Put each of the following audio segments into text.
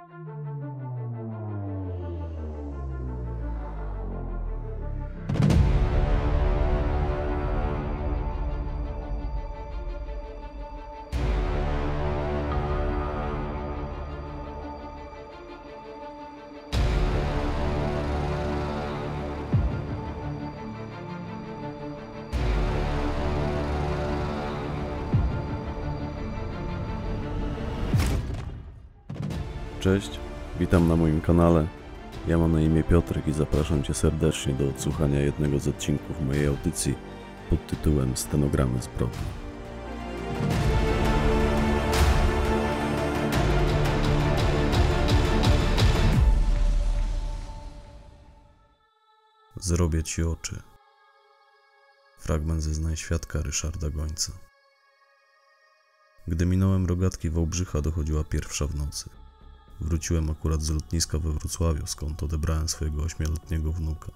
Cześć, witam na moim kanale. Ja mam na imię Piotrek i zapraszam Cię serdecznie do odsłuchania jednego z odcinków mojej audycji pod tytułem Stenogramy zbrodni. Zrobię Ci oczy. Fragment zeznań świadka Ryszarda Gońca. Gdy minąłem rogatki Wałbrzycha, dochodziła 1:00 w nocy. Wróciłem akurat z lotniska we Wrocławiu, skąd odebrałem swojego 8-letniego wnuka.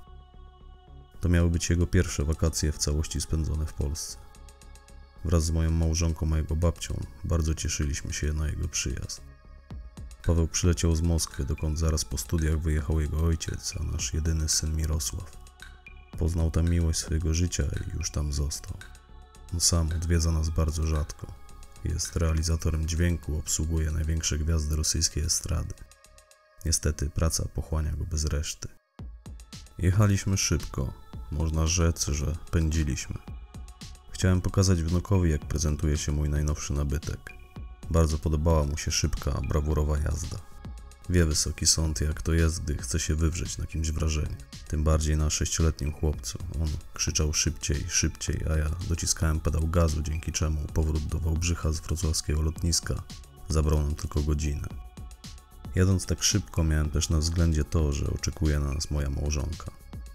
To miały być jego pierwsze wakacje w całości spędzone w Polsce. Wraz z moją małżonką a jego babcią bardzo cieszyliśmy się na jego przyjazd. Paweł przyleciał z Moskwy, dokąd zaraz po studiach wyjechał jego ojciec, a nasz jedyny syn Mirosław. Poznał tam miłość swojego życia i już tam został. On sam odwiedza nas bardzo rzadko. Jest realizatorem dźwięku, obsługuje największe gwiazdy rosyjskiej estrady. Niestety praca pochłania go bez reszty. Jechaliśmy szybko, można rzec, że pędziliśmy. Chciałem pokazać wnukowi, jak prezentuje się mój najnowszy nabytek. Bardzo podobała mu się szybka, brawurowa jazda. Wie wysoki sąd, jak to jest, gdy chce się wywrzeć na kimś wrażenie. Tym bardziej na 6-letnim chłopcu. On krzyczał szybciej, szybciej, a ja dociskałem pedał gazu, dzięki czemu powrót do Wałbrzycha z wrocławskiego lotniska zabrał nam tylko godzinę. Jadąc tak szybko, miałem też na względzie to, że oczekuje na nas moja małżonka.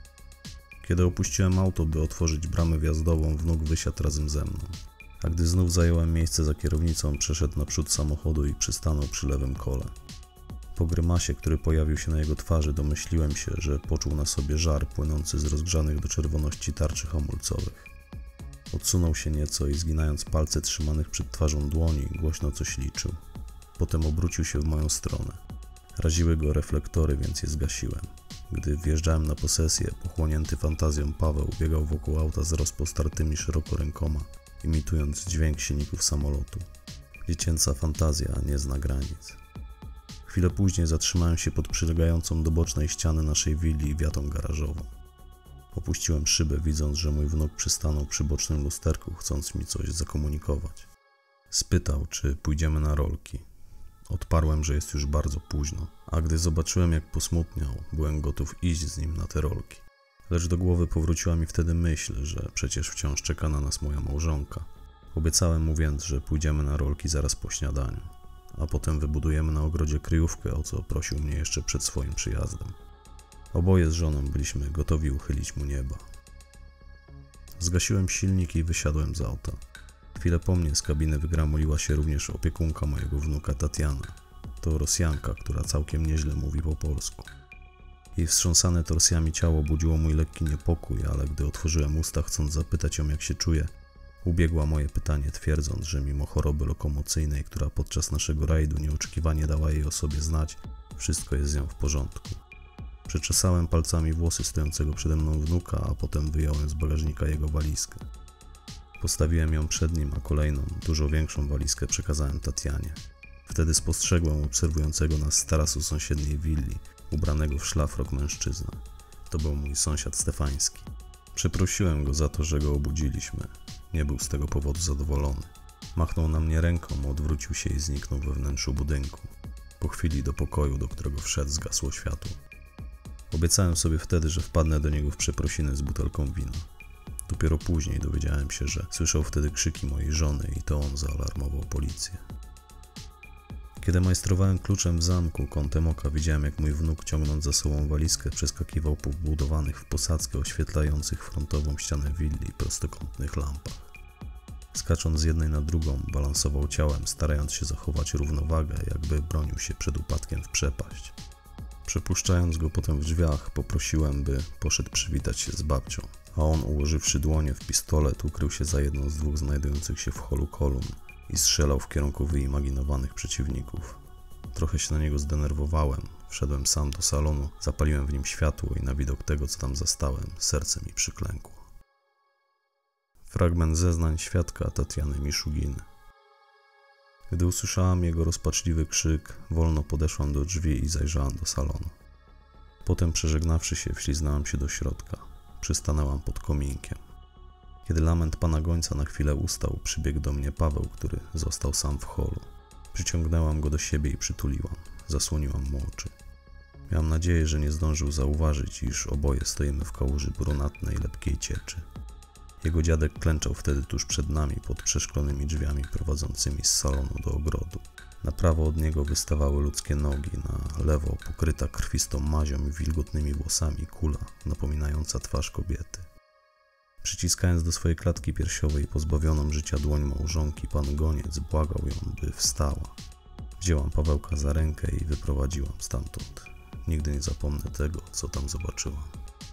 Kiedy opuściłem auto, by otworzyć bramę wjazdową, wnuk wysiadł razem ze mną. A gdy znów zająłem miejsce za kierownicą, przeszedł naprzód samochodu i przystanął przy lewym kole. Po grymasie, który pojawił się na jego twarzy, domyśliłem się, że poczuł na sobie żar płynący z rozgrzanych do czerwoności tarczy hamulcowych. Odsunął się nieco i zginając palce trzymanych przed twarzą dłoni, głośno coś liczył. Potem obrócił się w moją stronę. Raziły go reflektory, więc je zgasiłem. Gdy wjeżdżałem na posesję, pochłonięty fantazją Paweł biegał wokół auta z rozpostartymi szeroko rękoma, imitując dźwięk silników samolotu. Dziecięca fantazja nie zna granic. Chwilę później zatrzymałem się pod przylegającą do bocznej ściany naszej willi wiatą garażową. Opuściłem szybę, widząc, że mój wnuk przystanął przy bocznym lusterku, chcąc mi coś zakomunikować. Spytał, czy pójdziemy na rolki. Odparłem, że jest już bardzo późno, a gdy zobaczyłem, jak posmutniał, byłem gotów iść z nim na te rolki. Lecz do głowy powróciła mi wtedy myśl, że przecież wciąż czeka na nas moja małżonka. Obiecałem mu więc, że pójdziemy na rolki zaraz po śniadaniu, a potem wybudujemy na ogrodzie kryjówkę, o co prosił mnie jeszcze przed swoim przyjazdem. Oboje z żoną byliśmy gotowi uchylić mu nieba. Zgasiłem silnik i wysiadłem z auta. Chwilę po mnie z kabiny wygramuliła się również opiekunka mojego wnuka Tatiana. To Rosjanka, która całkiem nieźle mówi po polsku. Jej wstrząsane torsjami ciało budziło mój lekki niepokój, ale gdy otworzyłem usta, chcąc zapytać ją, jak się czuje, ubiegła moje pytanie, twierdząc, że mimo choroby lokomocyjnej, która podczas naszego rajdu nieoczekiwanie dała jej o sobie znać, wszystko jest z nią w porządku. Przeczesałem palcami włosy stojącego przede mną wnuka, a potem wyjąłem z bagażnika jego walizkę. Postawiłem ją przed nim, a kolejną, dużo większą walizkę przekazałem Tatianie. Wtedy spostrzegłem obserwującego nas z tarasu sąsiedniej willi, ubranego w szlafrok mężczyznę. To był mój sąsiad Stefański. Przeprosiłem go za to, że go obudziliśmy. Nie był z tego powodu zadowolony. Machnął na mnie ręką, odwrócił się i zniknął we wnętrzu budynku. Po chwili do pokoju, do którego wszedł, zgasło światło. Obiecałem sobie wtedy, że wpadnę do niego w przeprosiny z butelką wina. Dopiero później dowiedziałem się, że słyszał wtedy krzyki mojej żony i to on zaalarmował policję. Kiedy majstrowałem kluczem w zamku, kątem oka widziałem, jak mój wnuk, ciągnąc za sobą walizkę, przeskakiwał po wbudowanych w posadzkę oświetlających frontową ścianę willi prostokątnych lampach. Skacząc z jednej na drugą, balansował ciałem, starając się zachować równowagę, jakby bronił się przed upadkiem w przepaść. Przepuszczając go potem w drzwiach, poprosiłem, by poszedł przywitać się z babcią, a on, ułożywszy dłonie w pistolet, ukrył się za jedną z dwóch znajdujących się w holu kolumn i strzelał w kierunku wyimaginowanych przeciwników. trochę się na niego zdenerwowałem. Wszedłem sam do salonu, zapaliłem w nim światło i na widok tego, co tam zastałem, serce mi przyklękło. Fragment zeznań świadka Tatiany Miszuginy. Gdy usłyszałam jego rozpaczliwy krzyk, wolno podeszłam do drzwi i zajrzałam do salonu. Potem, przeżegnawszy się, wśliznęłam się do środka. Przystanęłam pod kominkiem. Kiedy lament pana gońca na chwilę ustał, przybiegł do mnie Paweł, który został sam w holu. Przyciągnęłam go do siebie i przytuliłam. Zasłoniłam mu oczy. Miałam nadzieję, że nie zdążył zauważyć, iż oboje stoimy w kałuży brunatnej, lepkiej cieczy. Jego dziadek klęczał wtedy tuż przed nami, pod przeszklonymi drzwiami prowadzącymi z salonu do ogrodu. Na prawo od niego wystawały ludzkie nogi, na lewo pokryta krwistą mazią i wilgotnymi włosami kula, napominająca twarz kobiety. Przyciskając do swojej klatki piersiowej pozbawioną życia dłoń małżonki, pan goniec błagał ją, by wstała. Wzięłam Pawełka za rękę i wyprowadziłam stamtąd. Nigdy nie zapomnę tego, co tam zobaczyłam.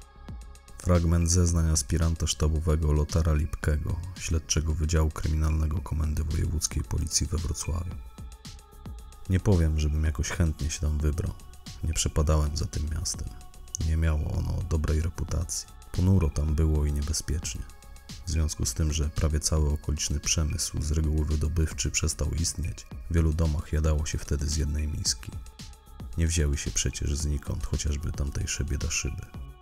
Fragment zeznań aspiranta sztabowego Lotara Lipkego, śledczego Wydziału Kryminalnego Komendy Wojewódzkiej Policji we Wrocławiu. Nie powiem, żebym jakoś chętnie się tam wybrał. Nie przepadałem za tym miastem. Nie miało ono dobrej reputacji. Ponuro tam było i niebezpiecznie. W związku z tym, że prawie cały okoliczny przemysł, z reguły wydobywczy, przestał istnieć, w wielu domach jadało się wtedy z jednej miski. Nie wzięły się przecież znikąd chociażby tamtejsze biedaszyby.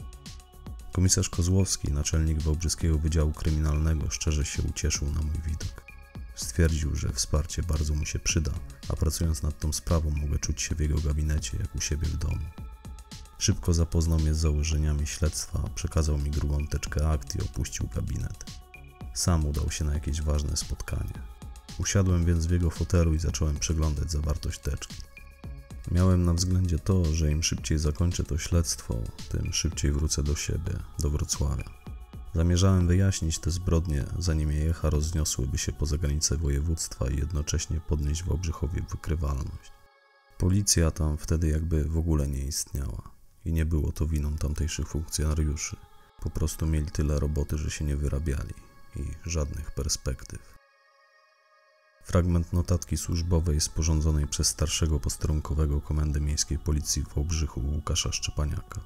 Komisarz Kozłowski, naczelnik Wałbrzyskiego Wydziału Kryminalnego, szczerze się ucieszył na mój widok. Stwierdził, że wsparcie bardzo mu się przyda, a pracując nad tą sprawą mogę czuć się w jego gabinecie jak u siebie w domu. Szybko zapoznał mnie z założeniami śledztwa, przekazał mi grubą teczkę akt i opuścił gabinet. Sam udał się na jakieś ważne spotkanie. Usiadłem więc w jego fotelu i zacząłem przeglądać zawartość teczki. Miałem na względzie to, że im szybciej zakończę to śledztwo, tym szybciej wrócę do siebie, do Wrocławia. Zamierzałem wyjaśnić te zbrodnie, zanim jej echa rozniosłyby się poza granice województwa i jednocześnie podnieść Wałbrzychowi wykrywalność. Policja tam wtedy jakby w ogóle nie istniała i nie było to winą tamtejszych funkcjonariuszy. Po prostu mieli tyle roboty, że się nie wyrabiali i żadnych perspektyw. Fragment notatki służbowej sporządzonej przez starszego posterunkowego Komendy Miejskiej Policji w Wałbrzychu Łukasza Szczepaniaka.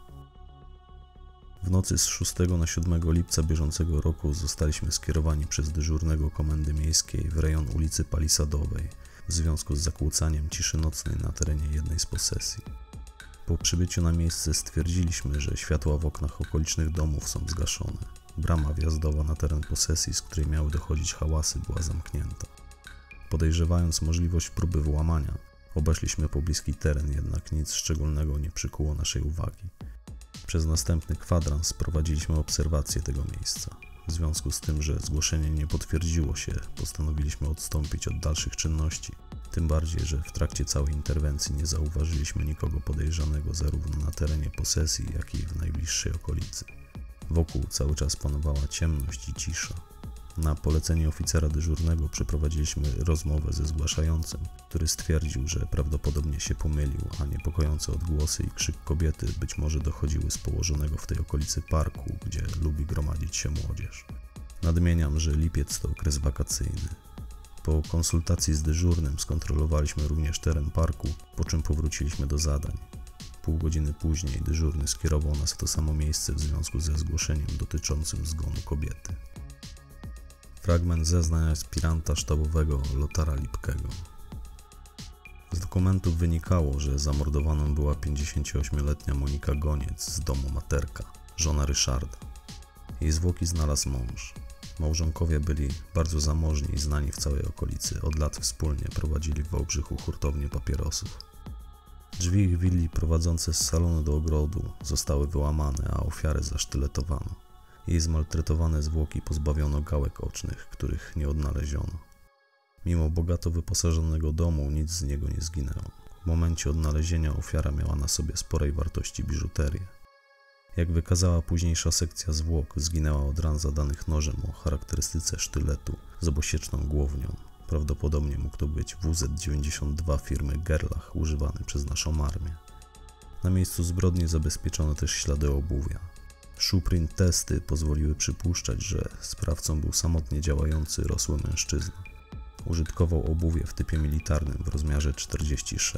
W nocy z 6 na 7 lipca bieżącego roku zostaliśmy skierowani przez dyżurnego Komendy Miejskiej w rejon ulicy Palisadowej w związku z zakłócaniem ciszy nocnej na terenie jednej z posesji. Po przybyciu na miejsce stwierdziliśmy, że światła w oknach okolicznych domów są zgaszone. Brama wjazdowa na teren posesji, z której miały dochodzić hałasy, była zamknięta. Podejrzewając możliwość próby włamania, obeszliśmy pobliski teren, jednak nic szczególnego nie przykuło naszej uwagi. Przez następny kwadrans prowadziliśmy obserwację tego miejsca. W związku z tym, że zgłoszenie nie potwierdziło się, postanowiliśmy odstąpić od dalszych czynności. Tym bardziej, że w trakcie całej interwencji nie zauważyliśmy nikogo podejrzanego zarówno na terenie posesji, jak i w najbliższej okolicy. Wokół cały czas panowała ciemność i cisza. Na polecenie oficera dyżurnego przeprowadziliśmy rozmowę ze zgłaszającym, który stwierdził, że prawdopodobnie się pomylił, a niepokojące odgłosy i krzyk kobiety być może dochodziły z położonego w tej okolicy parku, gdzie lubi gromadzić się młodzież. Nadmieniam, że lipiec to okres wakacyjny. Po konsultacji z dyżurnym skontrolowaliśmy również teren parku, po czym powróciliśmy do zadań. Pół godziny później dyżurny skierował nas w to samo miejsce w związku ze zgłoszeniem dotyczącym zgonu kobiety. Fragment zeznań aspiranta sztabowego Lotara Lipkego. Z dokumentów wynikało, że zamordowaną była 58-letnia Monika Goniec z domu Materka, żona Ryszarda. Jej zwłoki znalazł mąż. Małżonkowie byli bardzo zamożni i znani w całej okolicy. Od lat wspólnie prowadzili w Wałbrzychu hurtownię papierosów. Drzwi ich willi prowadzące z salonu do ogrodu zostały wyłamane, a ofiarę zasztyletowano. Jej zmaltretowane zwłoki pozbawiono gałek ocznych, których nie odnaleziono. Mimo bogato wyposażonego domu nic z niego nie zginęło. W momencie odnalezienia ofiara miała na sobie sporej wartości biżuterię. Jak wykazała późniejsza sekcja zwłok, zginęła od ran zadanych nożem o charakterystyce sztyletu z obosieczną głownią. Prawdopodobnie mógł to być WZ-92 firmy Gerlach używany przez naszą armię. Na miejscu zbrodni zabezpieczono też ślady obuwia. Shoeprint testy pozwoliły przypuszczać, że sprawcą był samotnie działający rosły mężczyzna. Użytkował obuwie w typie militarnym w rozmiarze 46.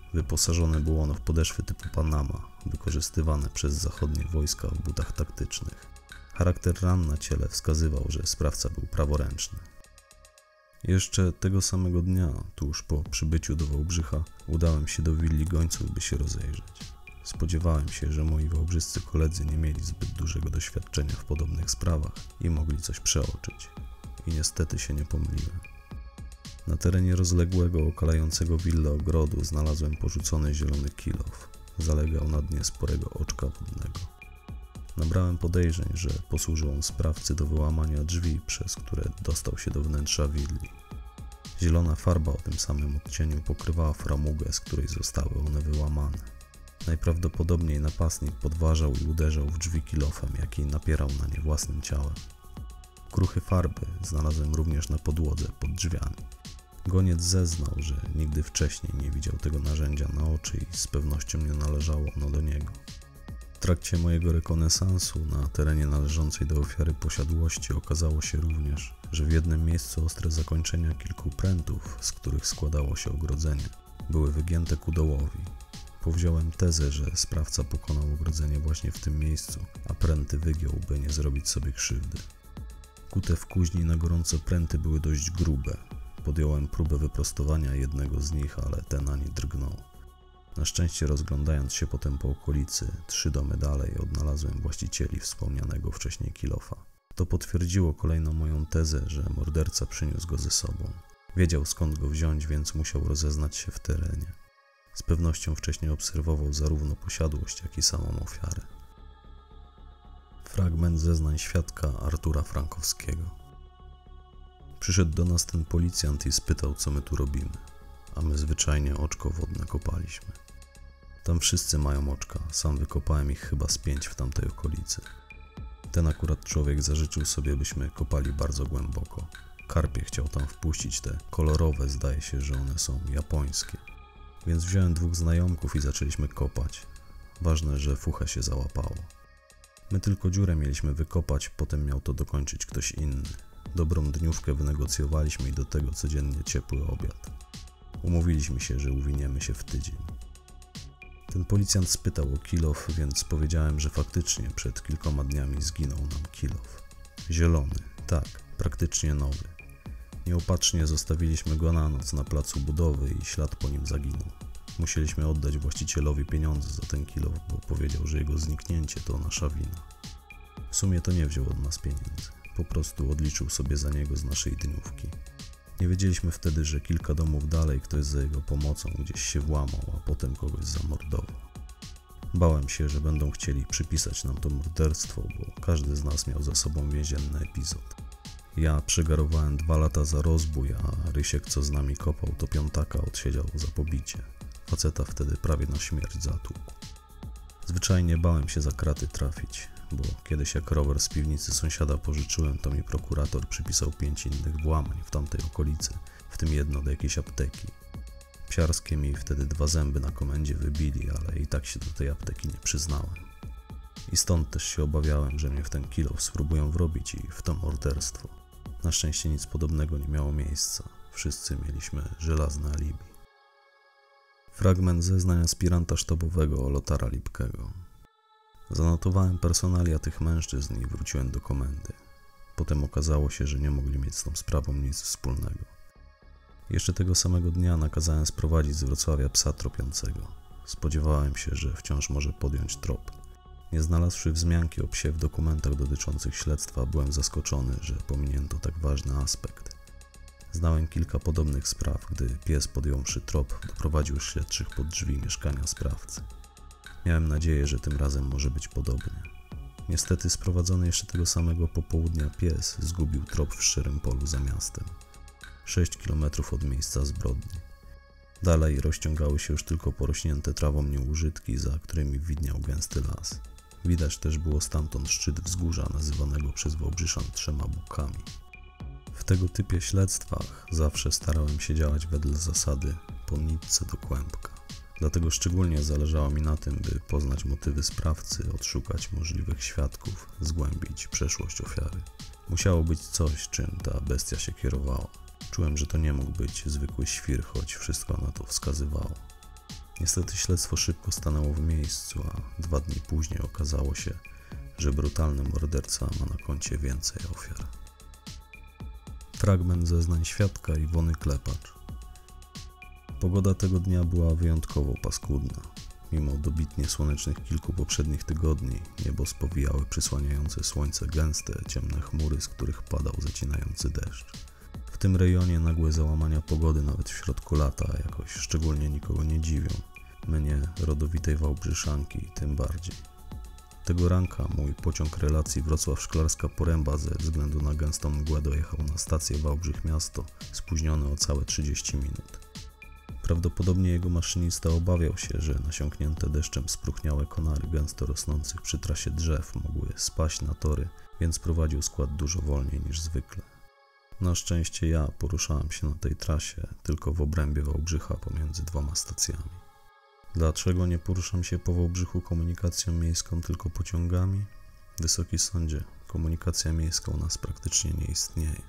Wyposażone było ono w podeszwy typu Panama, wykorzystywane przez zachodnie wojska w butach taktycznych. Charakter ran na ciele wskazywał, że sprawca był praworęczny. Jeszcze tego samego dnia, tuż po przybyciu do Wałbrzycha, udałem się do willi gońców, by się rozejrzeć. Spodziewałem się, że moi wałbrzyscy koledzy nie mieli zbyt dużego doświadczenia w podobnych sprawach i mogli coś przeoczyć. I niestety się nie pomyliłem. Na terenie rozległego, okalającego willę ogrodu znalazłem porzucony zielony kilof. Zalegał na dnie sporego oczka wodnego. Nabrałem podejrzeń, że posłużył on sprawcy do wyłamania drzwi, przez które dostał się do wnętrza willi. Zielona farba o tym samym odcieniu pokrywała framugę, z której zostały one wyłamane. Najprawdopodobniej napastnik podważał i uderzał w drzwi kilofem, jaki napierał na nie własnym ciałem. Kruchy farby znalazłem również na podłodze pod drzwiami. Goniec zeznał, że nigdy wcześniej nie widział tego narzędzia na oczy i z pewnością nie należało ono do niego. W trakcie mojego rekonesansu na terenie należącej do ofiary posiadłości okazało się również, że w jednym miejscu ostre zakończenia kilku prętów, z których składało się ogrodzenie, były wygięte ku dołowi. Powziąłem tezę, że sprawca pokonał ogrodzenie właśnie w tym miejscu, a pręty wygiął, by nie zrobić sobie krzywdy. Kute w kuźni na gorąco pręty były dość grube. Podjąłem próbę wyprostowania jednego z nich, ale ten ani drgnął. Na szczęście, rozglądając się potem po okolicy, 3 domy dalej odnalazłem właścicieli wspomnianego wcześniej kilofa. To potwierdziło kolejną moją tezę, że morderca przyniósł go ze sobą. Wiedział, skąd go wziąć, więc musiał rozeznać się w terenie. Z pewnością wcześniej obserwował zarówno posiadłość, jak i samą ofiarę. Fragment zeznań świadka Artura Frankowskiego. Przyszedł do nas ten policjant i spytał, co my tu robimy, a my zwyczajnie oczko wodne kopaliśmy. Tam wszyscy mają oczka, sam wykopałem ich chyba z 5 w tamtej okolicy. Ten akurat człowiek zażyczył sobie, byśmy kopali bardzo głęboko. Karpie chciał tam wpuścić, te kolorowe, zdaje się, że one są japońskie. Więc wziąłem 2 znajomków i zaczęliśmy kopać. Ważne, że fuchę się załapało. My tylko dziurę mieliśmy wykopać, potem miał to dokończyć ktoś inny. Dobrą dniówkę wynegocjowaliśmy i do tego codziennie ciepły obiad. Umówiliśmy się, że uwiniemy się w tydzień. Ten policjant spytał o kilof, więc powiedziałem, że faktycznie przed kilkoma dniami zginął nam kilof. Zielony, tak, praktycznie nowy. Nieopatrznie zostawiliśmy go na noc na placu budowy i ślad po nim zaginął. Musieliśmy oddać właścicielowi pieniądze za ten kilof, bo powiedział, że jego zniknięcie to nasza wina. W sumie to nie wziął od nas pieniędzy. Po prostu odliczył sobie za niego z naszej dniówki. Nie wiedzieliśmy wtedy, że kilka domów dalej ktoś za jego pomocą gdzieś się włamał, a potem kogoś zamordował. Bałem się, że będą chcieli przypisać nam to morderstwo, bo każdy z nas miał za sobą więzienny epizod. Ja przegarowałem 2 lata za rozbój, a Rysiek, co z nami kopał, to 5 odsiedział za pobicie. Faceta wtedy prawie na śmierć zatłukł. Zwyczajnie bałem się za kraty trafić, bo kiedyś jak rower z piwnicy sąsiada pożyczyłem, to mi prokurator przypisał 5 innych włamań w tamtej okolicy, w tym jedno do jakiejś apteki. Psiarskie mi wtedy 2 zęby na komendzie wybili, ale i tak się do tej apteki nie przyznałem. I stąd też się obawiałem, że mnie w ten kilof spróbują wrobić i w to morderstwo. Na szczęście nic podobnego nie miało miejsca. Wszyscy mieliśmy żelazne alibi. Fragment zeznań aspiranta sztabowego Lotara Lipkego. Zanotowałem personalia tych mężczyzn i wróciłem do komendy. Potem okazało się, że nie mogli mieć z tą sprawą nic wspólnego. Jeszcze tego samego dnia nakazałem sprowadzić z Wrocławia psa tropiącego. Spodziewałem się, że wciąż może podjąć trop. Nie znalazłszy wzmianki o psie w dokumentach dotyczących śledztwa, byłem zaskoczony, że pominięto tak ważny aspekt. Znałem kilka podobnych spraw, gdy pies, podjąwszy trop, doprowadził śledczych pod drzwi mieszkania sprawcy. Miałem nadzieję, że tym razem może być podobnie. Niestety sprowadzony jeszcze tego samego popołudnia pies zgubił trop w szczerym polu za miastem. 6 kilometrów od miejsca zbrodni. Dalej rozciągały się już tylko porośnięte trawą nieużytki, za którymi widniał gęsty las. Widać też było stamtąd szczyt wzgórza nazywanego przez Wałbrzyszan 3 Bukami. W tego typie śledztwach zawsze starałem się działać wedle zasady po nitce do kłębka. Dlatego szczególnie zależało mi na tym, by poznać motywy sprawcy, odszukać możliwych świadków, zgłębić przeszłość ofiary. Musiało być coś, czym ta bestia się kierowała. Czułem, że to nie mógł być zwykły świr, choć wszystko na to wskazywało. Niestety śledztwo szybko stanęło w miejscu, a 2 dni później okazało się, że brutalny morderca ma na koncie więcej ofiar. Fragment zeznań świadka Iwony Klepacz. Pogoda tego dnia była wyjątkowo paskudna. Mimo dobitnie słonecznych kilku poprzednich tygodni, niebo spowijały przysłaniające słońce gęste, ciemne chmury, z których padał zacinający deszcz. W tym rejonie nagłe załamania pogody nawet w środku lata jakoś szczególnie nikogo nie dziwią. Mnie, rodowitej Wałbrzyszanki, tym bardziej. Tego ranka mój pociąg relacji Wrocław-Szklarska Poręba ze względu na gęstą mgłę dojechał na stację Wałbrzych Miasto, spóźniony o całe 30 minut. Prawdopodobnie jego maszynista obawiał się, że nasiąknięte deszczem spróchniałe konary gęsto rosnących przy trasie drzew mogły spaść na tory, więc prowadził skład dużo wolniej niż zwykle. Na szczęście ja poruszałem się na tej trasie tylko w obrębie Wałbrzycha pomiędzy 2 stacjami. Dlaczego nie poruszam się po Wałbrzychu komunikacją miejską, tylko pociągami? Wysoki sądzie, komunikacja miejska u nas praktycznie nie istnieje.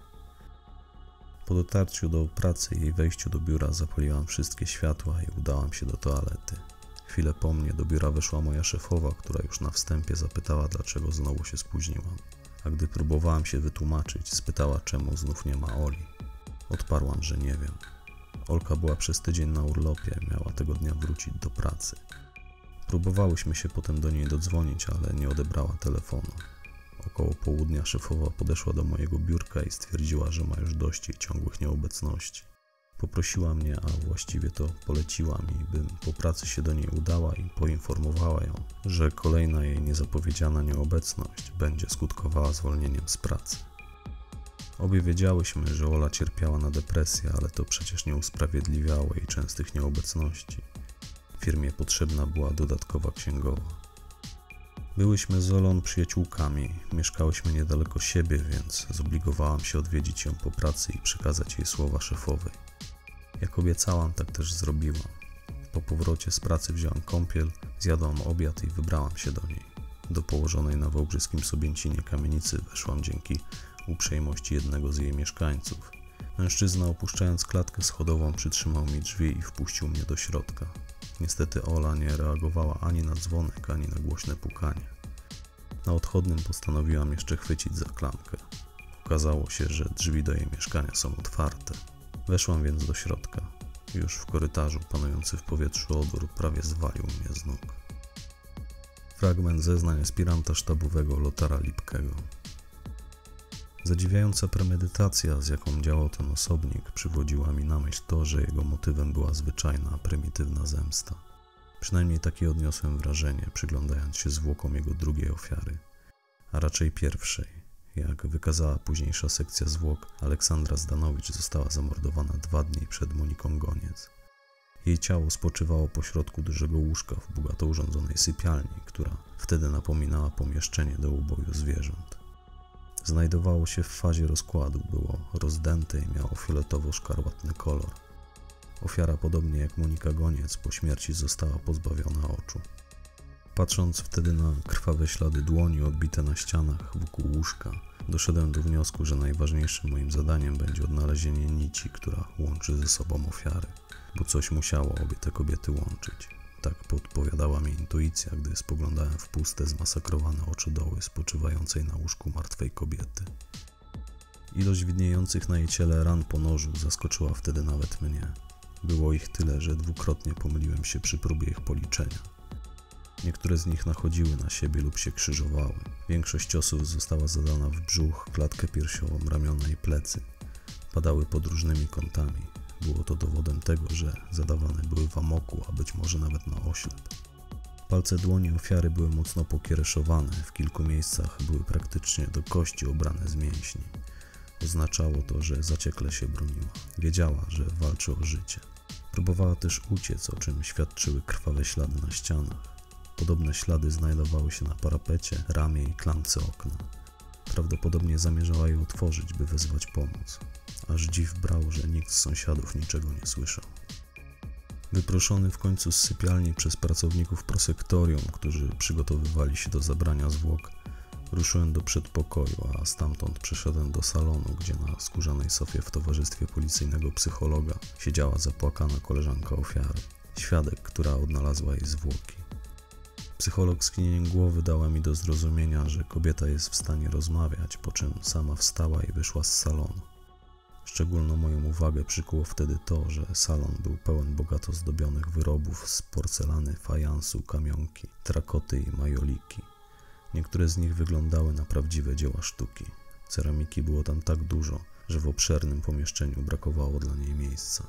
Po dotarciu do pracy i wejściu do biura zapaliłam wszystkie światła i udałam się do toalety. Chwilę po mnie do biura weszła moja szefowa, która już na wstępie zapytała, dlaczego znowu się spóźniłam. A gdy próbowałam się wytłumaczyć, spytała, czemu znów nie ma Oli. Odparłam, że nie wiem. Olka była przez tydzień na urlopie, miała tego dnia wrócić do pracy. Próbowałyśmy się potem do niej dodzwonić, ale nie odebrała telefonu. Około południa szefowa podeszła do mojego biurka i stwierdziła, że ma już dość jej ciągłych nieobecności. Poprosiła mnie, a właściwie to poleciła mi, bym po pracy się do niej udała i poinformowała ją, że kolejna jej niezapowiedziana nieobecność będzie skutkowała zwolnieniem z pracy. Obie wiedziałyśmy, że Ola cierpiała na depresję, ale to przecież nie usprawiedliwiało jej częstych nieobecności. Firmie potrzebna była dodatkowa księgowa. Byłyśmy z Olą przyjaciółkami, mieszkałyśmy niedaleko siebie, więc zobligowałam się odwiedzić ją po pracy i przekazać jej słowa szefowej. Jak obiecałam, tak też zrobiłam. Po powrocie z pracy wzięłam kąpiel, zjadłam obiad i wybrałam się do niej. Do położonej na wałbrzyskim Sobięcinie kamienicy weszłam dzięki uprzejmości jednego z jej mieszkańców. Mężczyzna, opuszczając klatkę schodową, przytrzymał mi drzwi i wpuścił mnie do środka. Niestety Ola nie reagowała ani na dzwonek, ani na głośne pukanie. Na odchodnym postanowiłam jeszcze chwycić za klamkę. Okazało się, że drzwi do jej mieszkania są otwarte. Weszłam więc do środka. Już w korytarzu panujący w powietrzu odór prawie zwalił mnie z nóg. Fragment zeznań aspiranta sztabowego Lothara Lipkego. Zadziwiająca premedytacja, z jaką działał ten osobnik, przywodziła mi na myśl to, że jego motywem była zwyczajna, prymitywna zemsta. Przynajmniej takie odniosłem wrażenie, przyglądając się zwłokom jego drugiej ofiary, a raczej pierwszej. Jak wykazała późniejsza sekcja zwłok, Aleksandra Zdanowicz została zamordowana 2 dni przed Moniką Goniec. Jej ciało spoczywało pośrodku dużego łóżka w bogato urządzonej sypialni, która wtedy napominała pomieszczenie do uboju zwierząt. Znajdowało się w fazie rozkładu, było rozdęte i miało fioletowo-szkarłatny kolor. Ofiara, podobnie jak Monika Goniec, po śmierci została pozbawiona oczu. Patrząc wtedy na krwawe ślady dłoni odbite na ścianach wokół łóżka, doszedłem do wniosku, że najważniejszym moim zadaniem będzie odnalezienie nici, która łączy ze sobą ofiary, bo coś musiało obie te kobiety łączyć. Tak podpowiadała mi intuicja, gdy spoglądałem w puste, zmasakrowane oczodoły spoczywającej na łóżku martwej kobiety. Ilość widniejących na jej ciele ran po nożu zaskoczyła wtedy nawet mnie. Było ich tyle, że dwukrotnie pomyliłem się przy próbie ich policzenia. Niektóre z nich nachodziły na siebie lub się krzyżowały. Większość ciosów została zadana w brzuch, klatkę piersiową, ramiona i plecy. Padały pod różnymi kątami. Było to dowodem tego, że zadawane były w amoku, a być może nawet na oślep. Palce dłoni ofiary były mocno pokiereszowane, w kilku miejscach były praktycznie do kości obrane z mięśni. Oznaczało to, że zaciekle się broniła. Wiedziała, że walczy o życie. Próbowała też uciec, o czym świadczyły krwawe ślady na ścianach. Podobne ślady znajdowały się na parapecie, ramie i klamce okna. Prawdopodobnie zamierzała je otworzyć, by wezwać pomoc. Aż dziw brał, że nikt z sąsiadów niczego nie słyszał. Wyproszony w końcu z sypialni przez pracowników prosektorium, którzy przygotowywali się do zabrania zwłok, ruszyłem do przedpokoju, a stamtąd przeszedłem do salonu, gdzie na skórzanej sofie w towarzystwie policyjnego psychologa siedziała zapłakana koleżanka ofiary. świadek, która odnalazła jej zwłoki. Psycholog z skinieniem głowy dała mi do zrozumienia, że kobieta jest w stanie rozmawiać, po czym sama wstała i wyszła z salonu. Szczególną moją uwagę przykuło wtedy to, że salon był pełen bogato zdobionych wyrobów z porcelany, fajansu, kamionki, trakoty i majoliki. Niektóre z nich wyglądały na prawdziwe dzieła sztuki. Ceramiki było tam tak dużo, że w obszernym pomieszczeniu brakowało dla niej miejsca.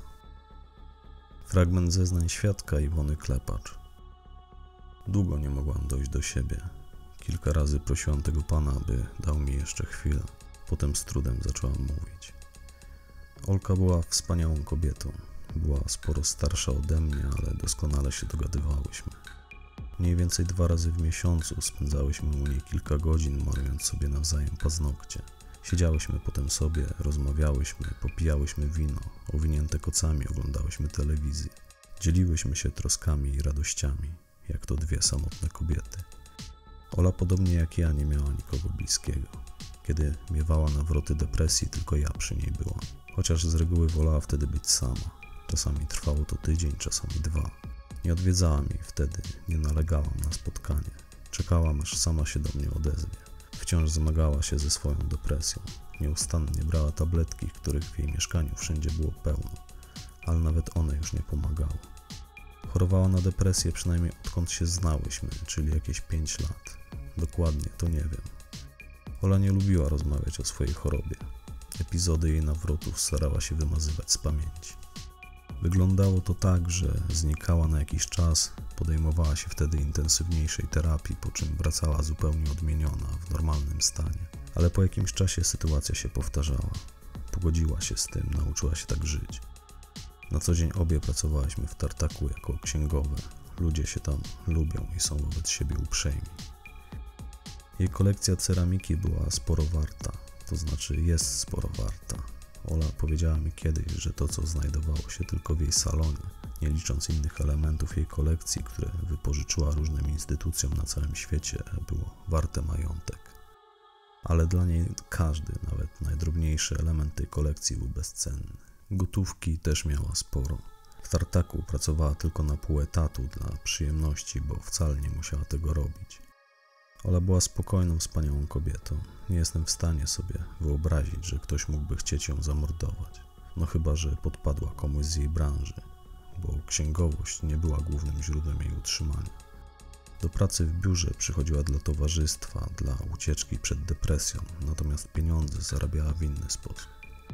Fragment zeznań świadka Iwony Klepacz. Długo nie mogłam dojść do siebie. Kilka razy prosiłam tego pana, by dał mi jeszcze chwilę. Potem z trudem zaczęłam mówić. Olka była wspaniałą kobietą. Była sporo starsza ode mnie, ale doskonale się dogadywałyśmy. Mniej więcej 2 razy w miesiącu spędzałyśmy u niej kilka godzin, malując sobie nawzajem paznokcie. Siedziałyśmy potem sobie, rozmawiałyśmy, popijałyśmy wino, owinięte kocami oglądałyśmy telewizję. Dzieliłyśmy się troskami i radościami, jak to 2 samotne kobiety. Ola, podobnie jak ja, nie miała nikogo bliskiego. Kiedy miewała nawroty depresji, tylko ja przy niej byłam. Chociaż z reguły wolała wtedy być sama. Czasami trwało to tydzień, czasami 2. Nie odwiedzałam jej wtedy, nie nalegałam na spotkanie. Czekałam, aż sama się do mnie odezwie. Wciąż zmagała się ze swoją depresją. Nieustannie brała tabletki, których w jej mieszkaniu wszędzie było pełno, ale nawet one już nie pomagały. Chorowała na depresję przynajmniej odkąd się znałyśmy, czyli jakieś 5 lat. Dokładnie to nie wiem. Ola nie lubiła rozmawiać o swojej chorobie. Epizody jej nawrotów starała się wymazywać z pamięci. Wyglądało to tak, że znikała na jakiś czas, podejmowała się wtedy intensywniejszej terapii, po czym wracała zupełnie odmieniona, w normalnym stanie. Ale po jakimś czasie sytuacja się powtarzała. Pogodziła się z tym, nauczyła się tak żyć. Na co dzień obie pracowałyśmy w tartaku jako księgowe. Ludzie się tam lubią i są wobec siebie uprzejmi. Jej kolekcja ceramiki była sporo warta, to znaczy jest sporo warta. Ola powiedziała mi kiedyś, że to, co znajdowało się tylko w jej salonie, nie licząc innych elementów jej kolekcji, które wypożyczyła różnym instytucjom na całym świecie, było warte majątek. Ale dla niej każdy, nawet najdrobniejszy element tej kolekcji był bezcenny. Gotówki też miała sporo. W tartaku pracowała tylko na pół etatu dla przyjemności, bo wcale nie musiała tego robić. Ola była spokojną, wspaniałą kobietą. Nie jestem w stanie sobie wyobrazić, że ktoś mógłby chcieć ją zamordować. No chyba, że podpadła komuś z jej branży, bo księgowość nie była głównym źródłem jej utrzymania. Do pracy w biurze przychodziła dla towarzystwa, dla ucieczki przed depresją, natomiast pieniądze zarabiała w inny sposób.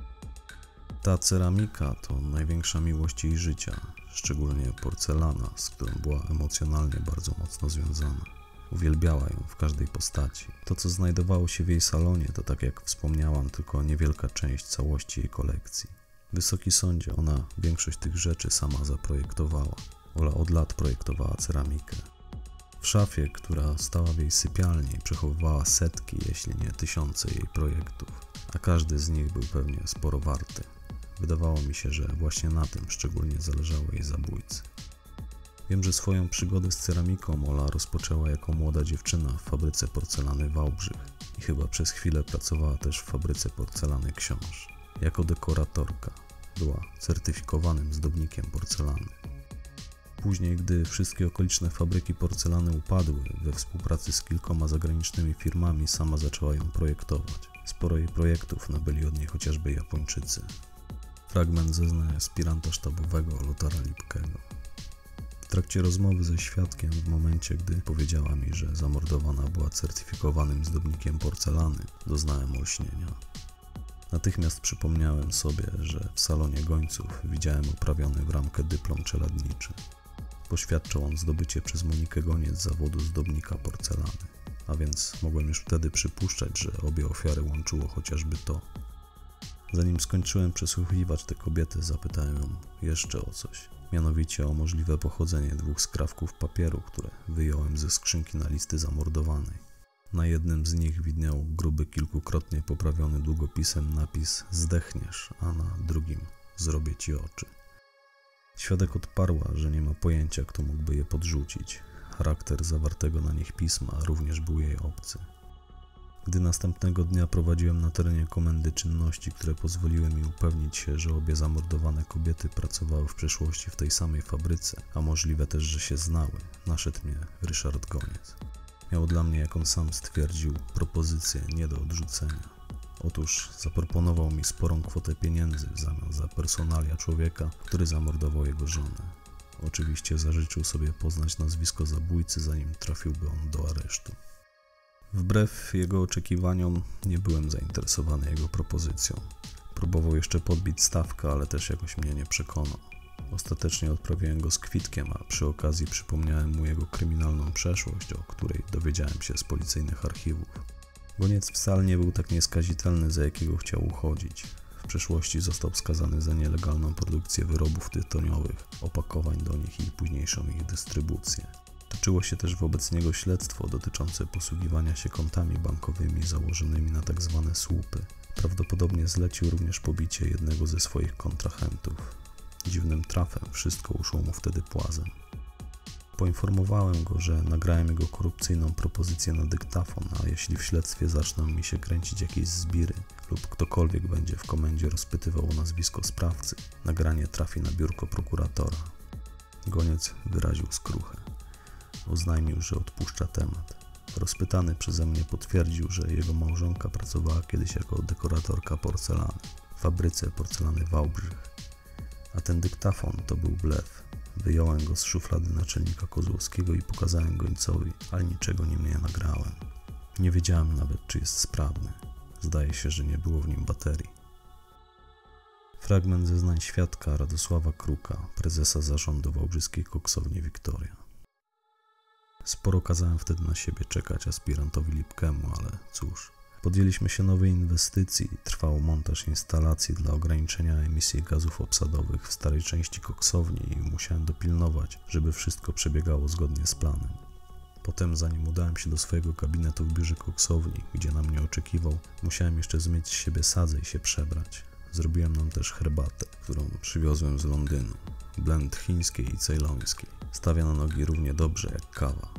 Ta ceramika to największa miłość jej życia, szczególnie porcelana, z którą była emocjonalnie bardzo mocno związana. Uwielbiała ją w każdej postaci. To, co znajdowało się w jej salonie, to, tak jak wspomniałam, tylko niewielka część całości jej kolekcji. Wysoki sądzie, ona większość tych rzeczy sama zaprojektowała. Ola od lat projektowała ceramikę. W szafie, która stała w jej sypialni, przechowywała setki, jeśli nie tysiące jej projektów, a każdy z nich był pewnie sporo warty. Wydawało mi się, że właśnie na tym szczególnie zależało jej zabójcy. Wiem, że swoją przygodę z ceramiką Ola rozpoczęła jako młoda dziewczyna w fabryce porcelany Wałbrzych i chyba przez chwilę pracowała też w fabryce porcelany Książ. Jako dekoratorka była certyfikowanym zdobnikiem porcelany. Później, gdy wszystkie okoliczne fabryki porcelany upadły, we współpracy z kilkoma zagranicznymi firmami sama zaczęła ją projektować. Sporo jej projektów nabyli od niej chociażby Japończycy. Fragment zeznań aspiranta sztabowego Lothara Lipkego. W trakcie rozmowy ze świadkiem, w momencie, gdy powiedziała mi, że zamordowana była certyfikowanym zdobnikiem porcelany, doznałem olśnienia. Natychmiast przypomniałem sobie, że w salonie gońców widziałem uprawiony w ramkę dyplom czeladniczy. Poświadczał on zdobycie przez Monikę Goniec zawodu zdobnika porcelany, a więc mogłem już wtedy przypuszczać, że obie ofiary łączyło chociażby to. Zanim skończyłem przesłuchiwać tę kobietę, zapytałem ją jeszcze o coś. Mianowicie o możliwe pochodzenie 2 skrawków papieru, które wyjąłem ze skrzynki na listy zamordowanej. Na jednym z nich widniał gruby, kilkukrotnie poprawiony długopisem napis „Zdechniesz”, a na drugim „Zrobię ci oczy”. Świadek odparła, że nie ma pojęcia, kto mógłby je podrzucić. Charakter zawartego na nich pisma również był jej obcy. Gdy następnego dnia prowadziłem na terenie komendy czynności, które pozwoliły mi upewnić się, że obie zamordowane kobiety pracowały w przeszłości w tej samej fabryce, a możliwe też, że się znały, naszedł mnie Ryszard Goniec. Miał dla mnie, jak on sam stwierdził, propozycję nie do odrzucenia. Otóż zaproponował mi sporą kwotę pieniędzy w zamian za personalia człowieka, który zamordował jego żonę. Oczywiście zażyczył sobie poznać nazwisko zabójcy, zanim trafiłby on do aresztu. Wbrew jego oczekiwaniom nie byłem zainteresowany jego propozycją. Próbował jeszcze podbić stawkę, ale też jakoś mnie nie przekonał. Ostatecznie odprawiłem go z kwitkiem, a przy okazji przypomniałem mu jego kryminalną przeszłość, o której dowiedziałem się z policyjnych archiwów. Goniec wcale nie był tak nieskazitelny, za jakiego chciał uchodzić. W przeszłości został skazany za nielegalną produkcję wyrobów tytoniowych, opakowań do nich i późniejszą ich dystrybucję. Toczyło się też wobec niego śledztwo dotyczące posługiwania się kontami bankowymi założonymi na tzw. słupy. Prawdopodobnie zlecił również pobicie jednego ze swoich kontrahentów. Dziwnym trafem wszystko uszło mu wtedy płazem. Poinformowałem go, że nagrałem jego korupcyjną propozycję na dyktafon, a jeśli w śledztwie zaczną mi się kręcić jakieś zbiry lub ktokolwiek będzie w komendzie rozpytywał o nazwisko sprawcy, nagranie trafi na biurko prokuratora. Goniec wyraził skruchę. Oznajmił, że odpuszcza temat. Rozpytany przeze mnie potwierdził, że jego małżonka pracowała kiedyś jako dekoratorka porcelany w fabryce porcelany Wałbrzych. A ten dyktafon to był blef. Wyjąłem go z szuflady naczelnika Kozłowskiego i pokazałem Gońcowi, ale niczego nim nie nagrałem. Nie wiedziałem nawet, czy jest sprawny. Zdaje się, że nie było w nim baterii. Fragment zeznań świadka Radosława Kruka, prezesa zarządu wałbrzyskiej koksowni Wiktoria. Sporo kazałem wtedy na siebie czekać aspirantowi Lipkemu, ale cóż. Podjęliśmy się nowej inwestycji, trwał montaż instalacji dla ograniczenia emisji gazów obsadowych w starej części koksowni i musiałem dopilnować, żeby wszystko przebiegało zgodnie z planem. Potem, zanim udałem się do swojego gabinetu w biurze koksowni, gdzie na mnie oczekiwał, musiałem jeszcze zmyć z siebie sadzę i się przebrać. Zrobiłem nam też herbatę, którą przywiozłem z Londynu. Blend chińskiej i cejlońskiej. Stawia na nogi równie dobrze jak kawa.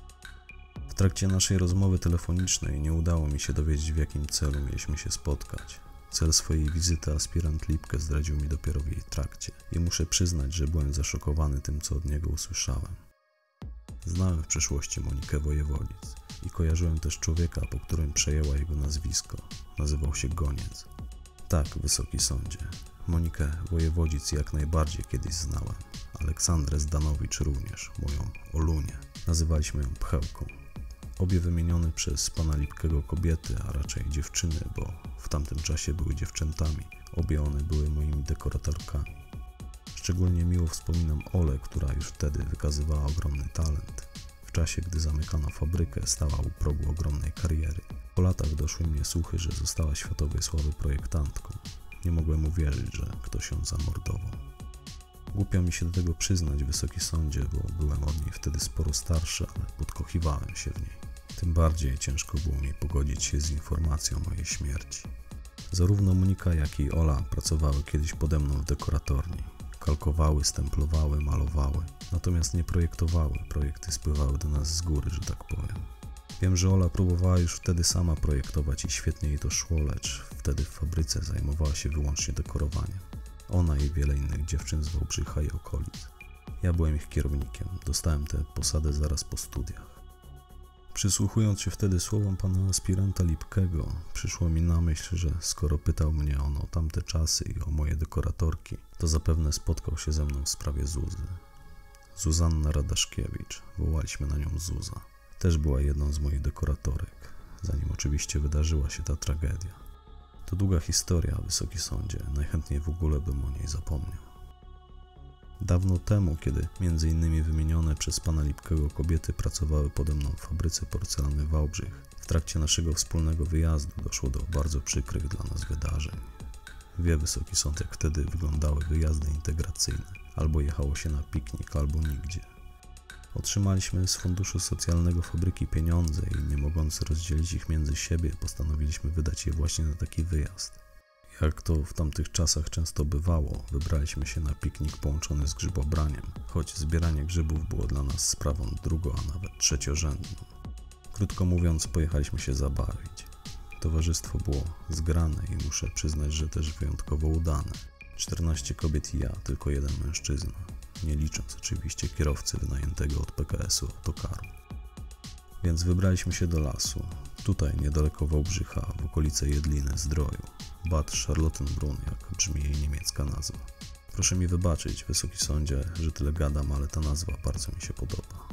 W trakcie naszej rozmowy telefonicznej nie udało mi się dowiedzieć, w jakim celu mieliśmy się spotkać. Cel swojej wizyty aspirant Lipke zdradził mi dopiero w jej trakcie i muszę przyznać, że byłem zaszokowany tym, co od niego usłyszałem. Znałem w przeszłości Monikę Wojewodzic i kojarzyłem też człowieka, po którym przejęła jego nazwisko. Nazywał się Goniec. Tak, wysoki sądzie. Monikę Wojewodzic jak najbardziej kiedyś znałem. Aleksandrę Zdanowicz również, moją Olunię. Nazywaliśmy ją Pchełką. Obie wymienione przez pana Lipkego kobiety, a raczej dziewczyny, bo w tamtym czasie były dziewczętami. Obie one były moimi dekoratorkami. Szczególnie miło wspominam Olę, która już wtedy wykazywała ogromny talent. W czasie, gdy zamykano fabrykę, stała u progu ogromnej kariery. Po latach doszły mnie słuchy, że została światowej sławy projektantką. Nie mogłem uwierzyć, że ktoś ją zamordował. Głupio mi się do tego przyznać, wysoki sądzie, bo byłem od niej wtedy sporo starszy, ale podkochiwałem się w niej. Tym bardziej ciężko było mi pogodzić się z informacją o jej śmierci. Zarówno Monika, jak i Ola pracowały kiedyś pode mną w dekoratorni. Kalkowały, stemplowały, malowały, natomiast nie projektowały. Projekty spływały do nas z góry, że tak powiem. Wiem, że Ola próbowała już wtedy sama projektować i świetnie jej to szło, lecz wtedy w fabryce zajmowała się wyłącznie dekorowaniem. Ona i wiele innych dziewczyn z Wałbrzycha i okolic. Ja byłem ich kierownikiem, dostałem tę posadę zaraz po studiach. Przysłuchując się wtedy słowom pana aspiranta Lipkego, przyszło mi na myśl, że skoro pytał mnie on o tamte czasy i o moje dekoratorki, to zapewne spotkał się ze mną w sprawie Zuzy. Zuzanna Radaszkiewicz, wołaliśmy na nią Zuza. Też była jedną z moich dekoratorek, zanim oczywiście wydarzyła się ta tragedia. To długa historia, wysoki sądzie, najchętniej w ogóle bym o niej zapomniał. Dawno temu, kiedy między innymi wymienione przez pana Lipkego kobiety pracowały pode mną w fabryce porcelany Wałbrzych, w trakcie naszego wspólnego wyjazdu doszło do bardzo przykrych dla nas wydarzeń. Wie wysoki sąd, jak wtedy wyglądały wyjazdy integracyjne. Albo jechało się na piknik, albo nigdzie. Otrzymaliśmy z funduszu socjalnego fabryki pieniądze i nie mogąc rozdzielić ich między siebie, postanowiliśmy wydać je właśnie na taki wyjazd. Jak to w tamtych czasach często bywało, wybraliśmy się na piknik połączony z grzybobraniem, choć zbieranie grzybów było dla nas sprawą drugo, a nawet trzeciorzędną. Krótko mówiąc, pojechaliśmy się zabawić. Towarzystwo było zgrane i muszę przyznać, że też wyjątkowo udane. 14 kobiet i ja, tylko jeden mężczyzna, nie licząc oczywiście kierowcy wynajętego od PKS-u autokaru. Więc wybraliśmy się do lasu, tutaj niedaleko Wałbrzycha, w okolice Jedliny Zdroju, Bad Charlottenbrunn, jak brzmi jej niemiecka nazwa. Proszę mi wybaczyć, Wysoki Sądzie, że tyle gadam, ale ta nazwa bardzo mi się podoba.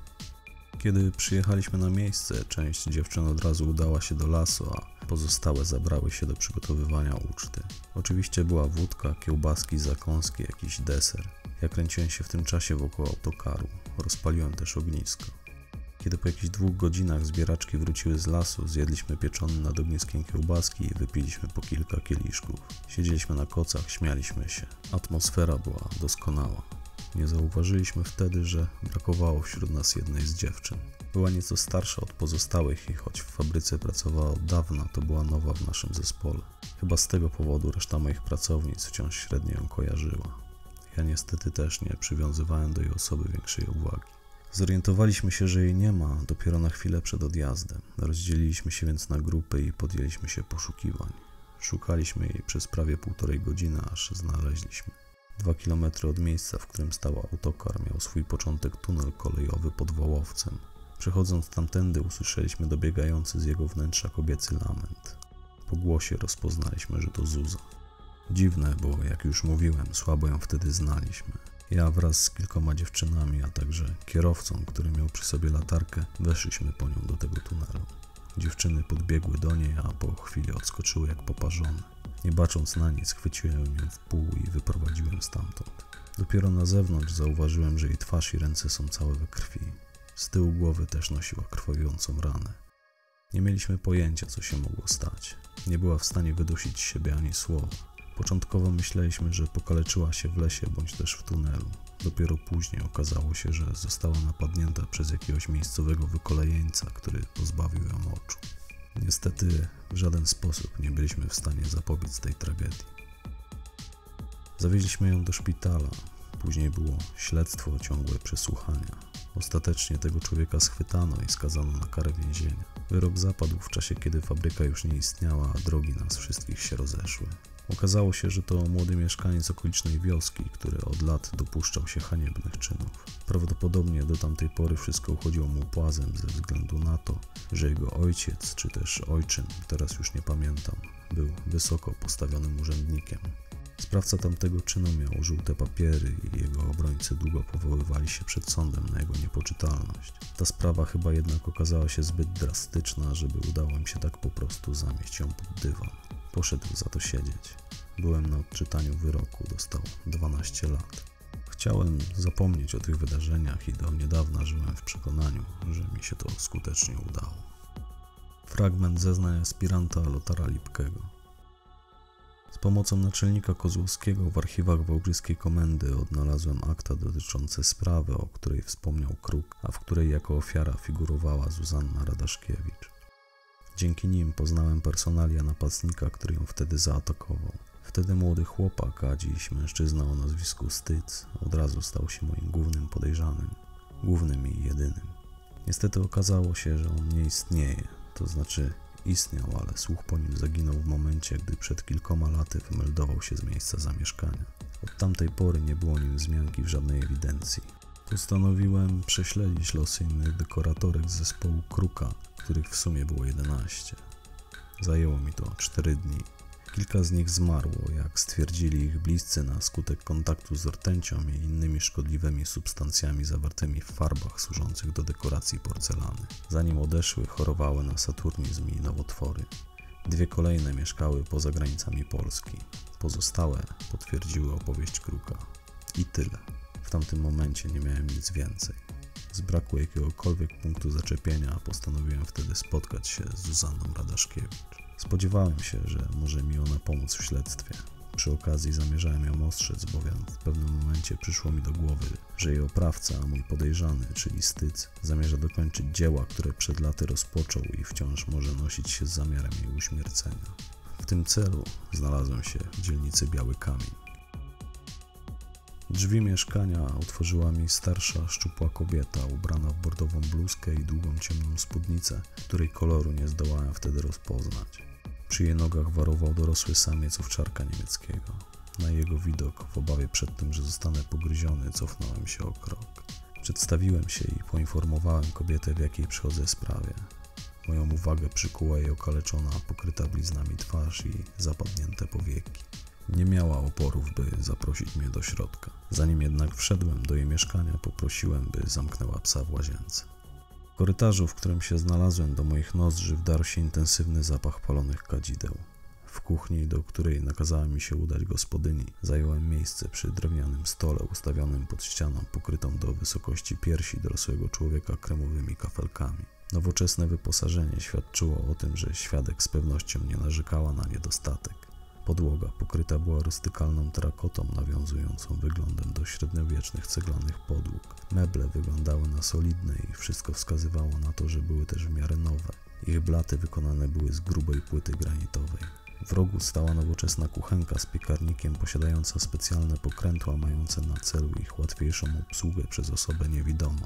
Kiedy przyjechaliśmy na miejsce, część dziewczyn od razu udała się do lasu, a pozostałe zabrały się do przygotowywania uczty. Oczywiście była wódka, kiełbaski, zakąski, jakiś deser. Ja kręciłem się w tym czasie wokół autokaru, rozpaliłem też ognisko. Kiedy po jakichś 2 godzinach zbieraczki wróciły z lasu, zjedliśmy pieczone nad ogniskiem kiełbaski i wypiliśmy po kilka kieliszków. Siedzieliśmy na kocach, śmialiśmy się. Atmosfera była doskonała. Nie zauważyliśmy wtedy, że brakowało wśród nas jednej z dziewczyn. Była nieco starsza od pozostałych i choć w fabryce pracowała od dawna, to była nowa w naszym zespole. Chyba z tego powodu reszta moich pracownic wciąż średnio ją kojarzyła. Ja niestety też nie przywiązywałem do jej osoby większej uwagi. Zorientowaliśmy się, że jej nie ma dopiero na chwilę przed odjazdem. Rozdzieliliśmy się więc na grupy i podjęliśmy się poszukiwań. Szukaliśmy jej przez prawie 1,5 godziny, aż znaleźliśmy. 2 kilometry od miejsca, w którym stał autokar, miał swój początek tunel kolejowy pod Wołowcem. Przechodząc tamtędy usłyszeliśmy dobiegający z jego wnętrza kobiecy lament. Po głosie rozpoznaliśmy, że to Zuza. Dziwne, bo jak już mówiłem, słabo ją wtedy znaliśmy. Ja wraz z kilkoma dziewczynami, a także kierowcą, który miał przy sobie latarkę, weszliśmy po nią do tego tunelu. Dziewczyny podbiegły do niej, a po chwili odskoczyły jak poparzone. Nie bacząc na nic, chwyciłem ją w pół i wyprowadziłem stamtąd. Dopiero na zewnątrz zauważyłem, że jej twarz i ręce są całe we krwi. Z tyłu głowy też nosiła krwawiącą ranę. Nie mieliśmy pojęcia, co się mogło stać. Nie była w stanie wydusić z siebie ani słowa. Początkowo myśleliśmy, że pokaleczyła się w lesie bądź też w tunelu. Dopiero później okazało się, że została napadnięta przez jakiegoś miejscowego wykolejeńca, który pozbawił ją oczu. Niestety w żaden sposób nie byliśmy w stanie zapobiec tej tragedii. Zawieźliśmy ją do szpitala. Później było śledztwo, ciągłe przesłuchania. Ostatecznie tego człowieka schwytano i skazano na karę więzienia. Wyrok zapadł w czasie, kiedy fabryka już nie istniała, a drogi nas wszystkich się rozeszły. Okazało się, że to młody mieszkaniec okolicznej wioski, który od lat dopuszczał się haniebnych czynów. Prawdopodobnie do tamtej pory wszystko uchodziło mu płazem ze względu na to, że jego ojciec, czy też ojczym, teraz już nie pamiętam, był wysoko postawionym urzędnikiem. Sprawca tamtego czynu miał żółte papiery i jego obrońcy długo powoływali się przed sądem na jego niepoczytalność. Ta sprawa chyba jednak okazała się zbyt drastyczna, żeby udało im się tak po prostu zamieść ją pod dywan. Poszedł za to siedzieć. Byłem na odczytaniu wyroku, dostał 12 lat. Chciałem zapomnieć o tych wydarzeniach i do niedawna żyłem w przekonaniu, że mi się to skutecznie udało. Fragment zeznań aspiranta Lothara Lipkego. Z pomocą naczelnika Kozłowskiego w archiwach wałbrzyskiej komendy odnalazłem akta dotyczące sprawy, o której wspomniał Kruk, a w której jako ofiara figurowała Zuzanna Radaszkiewicz. Dzięki nim poznałem personalia napastnika, który ją wtedy zaatakował. Wtedy młody chłopak, a dziś mężczyzna o nazwisku Styc, od razu stał się moim głównym podejrzanym. Głównym i jedynym. Niestety okazało się, że on nie istnieje, to znaczy istniał, ale słuch po nim zaginął w momencie, gdy przed kilkoma laty wymeldował się z miejsca zamieszkania. Od tamtej pory nie było o nim wzmianki w żadnej ewidencji. Postanowiłem prześledzić losy innych dekoratorek z zespołu Kruka, których w sumie było 11. Zajęło mi to 4 dni. Kilka z nich zmarło, jak stwierdzili ich bliscy, na skutek kontaktu z rtęcią i innymi szkodliwymi substancjami zawartymi w farbach służących do dekoracji porcelany. Zanim odeszły, chorowały na saturnizm i nowotwory. 2 kolejne mieszkały poza granicami Polski. Pozostałe potwierdziły opowieść Kruka. I tyle. W tamtym momencie nie miałem nic więcej. Z braku jakiegokolwiek punktu zaczepienia postanowiłem wtedy spotkać się z Zuzanną Radaszkiewicz. Spodziewałem się, że może mi ona pomóc w śledztwie. Przy okazji zamierzałem ją ostrzec, bowiem w pewnym momencie przyszło mi do głowy, że jej oprawca, a mój podejrzany, czyli Styc, zamierza dokończyć dzieła, które przed laty rozpoczął i wciąż może nosić się z zamiarem jej uśmiercenia. W tym celu znalazłem się w dzielnicy Biały Kamień. Drzwi mieszkania otworzyła mi starsza, szczupła kobieta, ubrana w bordową bluzkę i długą ciemną spódnicę, której koloru nie zdołałem wtedy rozpoznać. Przy jej nogach warował dorosły samiec owczarka niemieckiego. Na jego widok, w obawie przed tym, że zostanę pogryziony, cofnąłem się o krok. Przedstawiłem się i poinformowałem kobietę, w jakiej przychodzę sprawie. Moją uwagę przykuła jej okaleczona, pokryta bliznami twarz i zapadnięte powieki. Nie miała oporów, by zaprosić mnie do środka. Zanim jednak wszedłem do jej mieszkania, poprosiłem, by zamknęła psa w łazience. W korytarzu, w którym się znalazłem, do moich nozdrzy wdarł się intensywny zapach palonych kadzideł. W kuchni, do której nakazała mi się udać gospodyni, zająłem miejsce przy drewnianym stole ustawionym pod ścianą, pokrytą do wysokości piersi dorosłego człowieka kremowymi kafelkami. Nowoczesne wyposażenie świadczyło o tym, że świadek z pewnością nie narzekała na niedostatek. Podłoga pokryta była rustykalną terakotą nawiązującą wyglądem do średniowiecznych ceglanych podłóg. Meble wyglądały na solidne i wszystko wskazywało na to, że były też w miarę nowe. Ich blaty wykonane były z grubej płyty granitowej. W rogu stała nowoczesna kuchenka z piekarnikiem posiadająca specjalne pokrętła mające na celu ich łatwiejszą obsługę przez osobę niewidomą.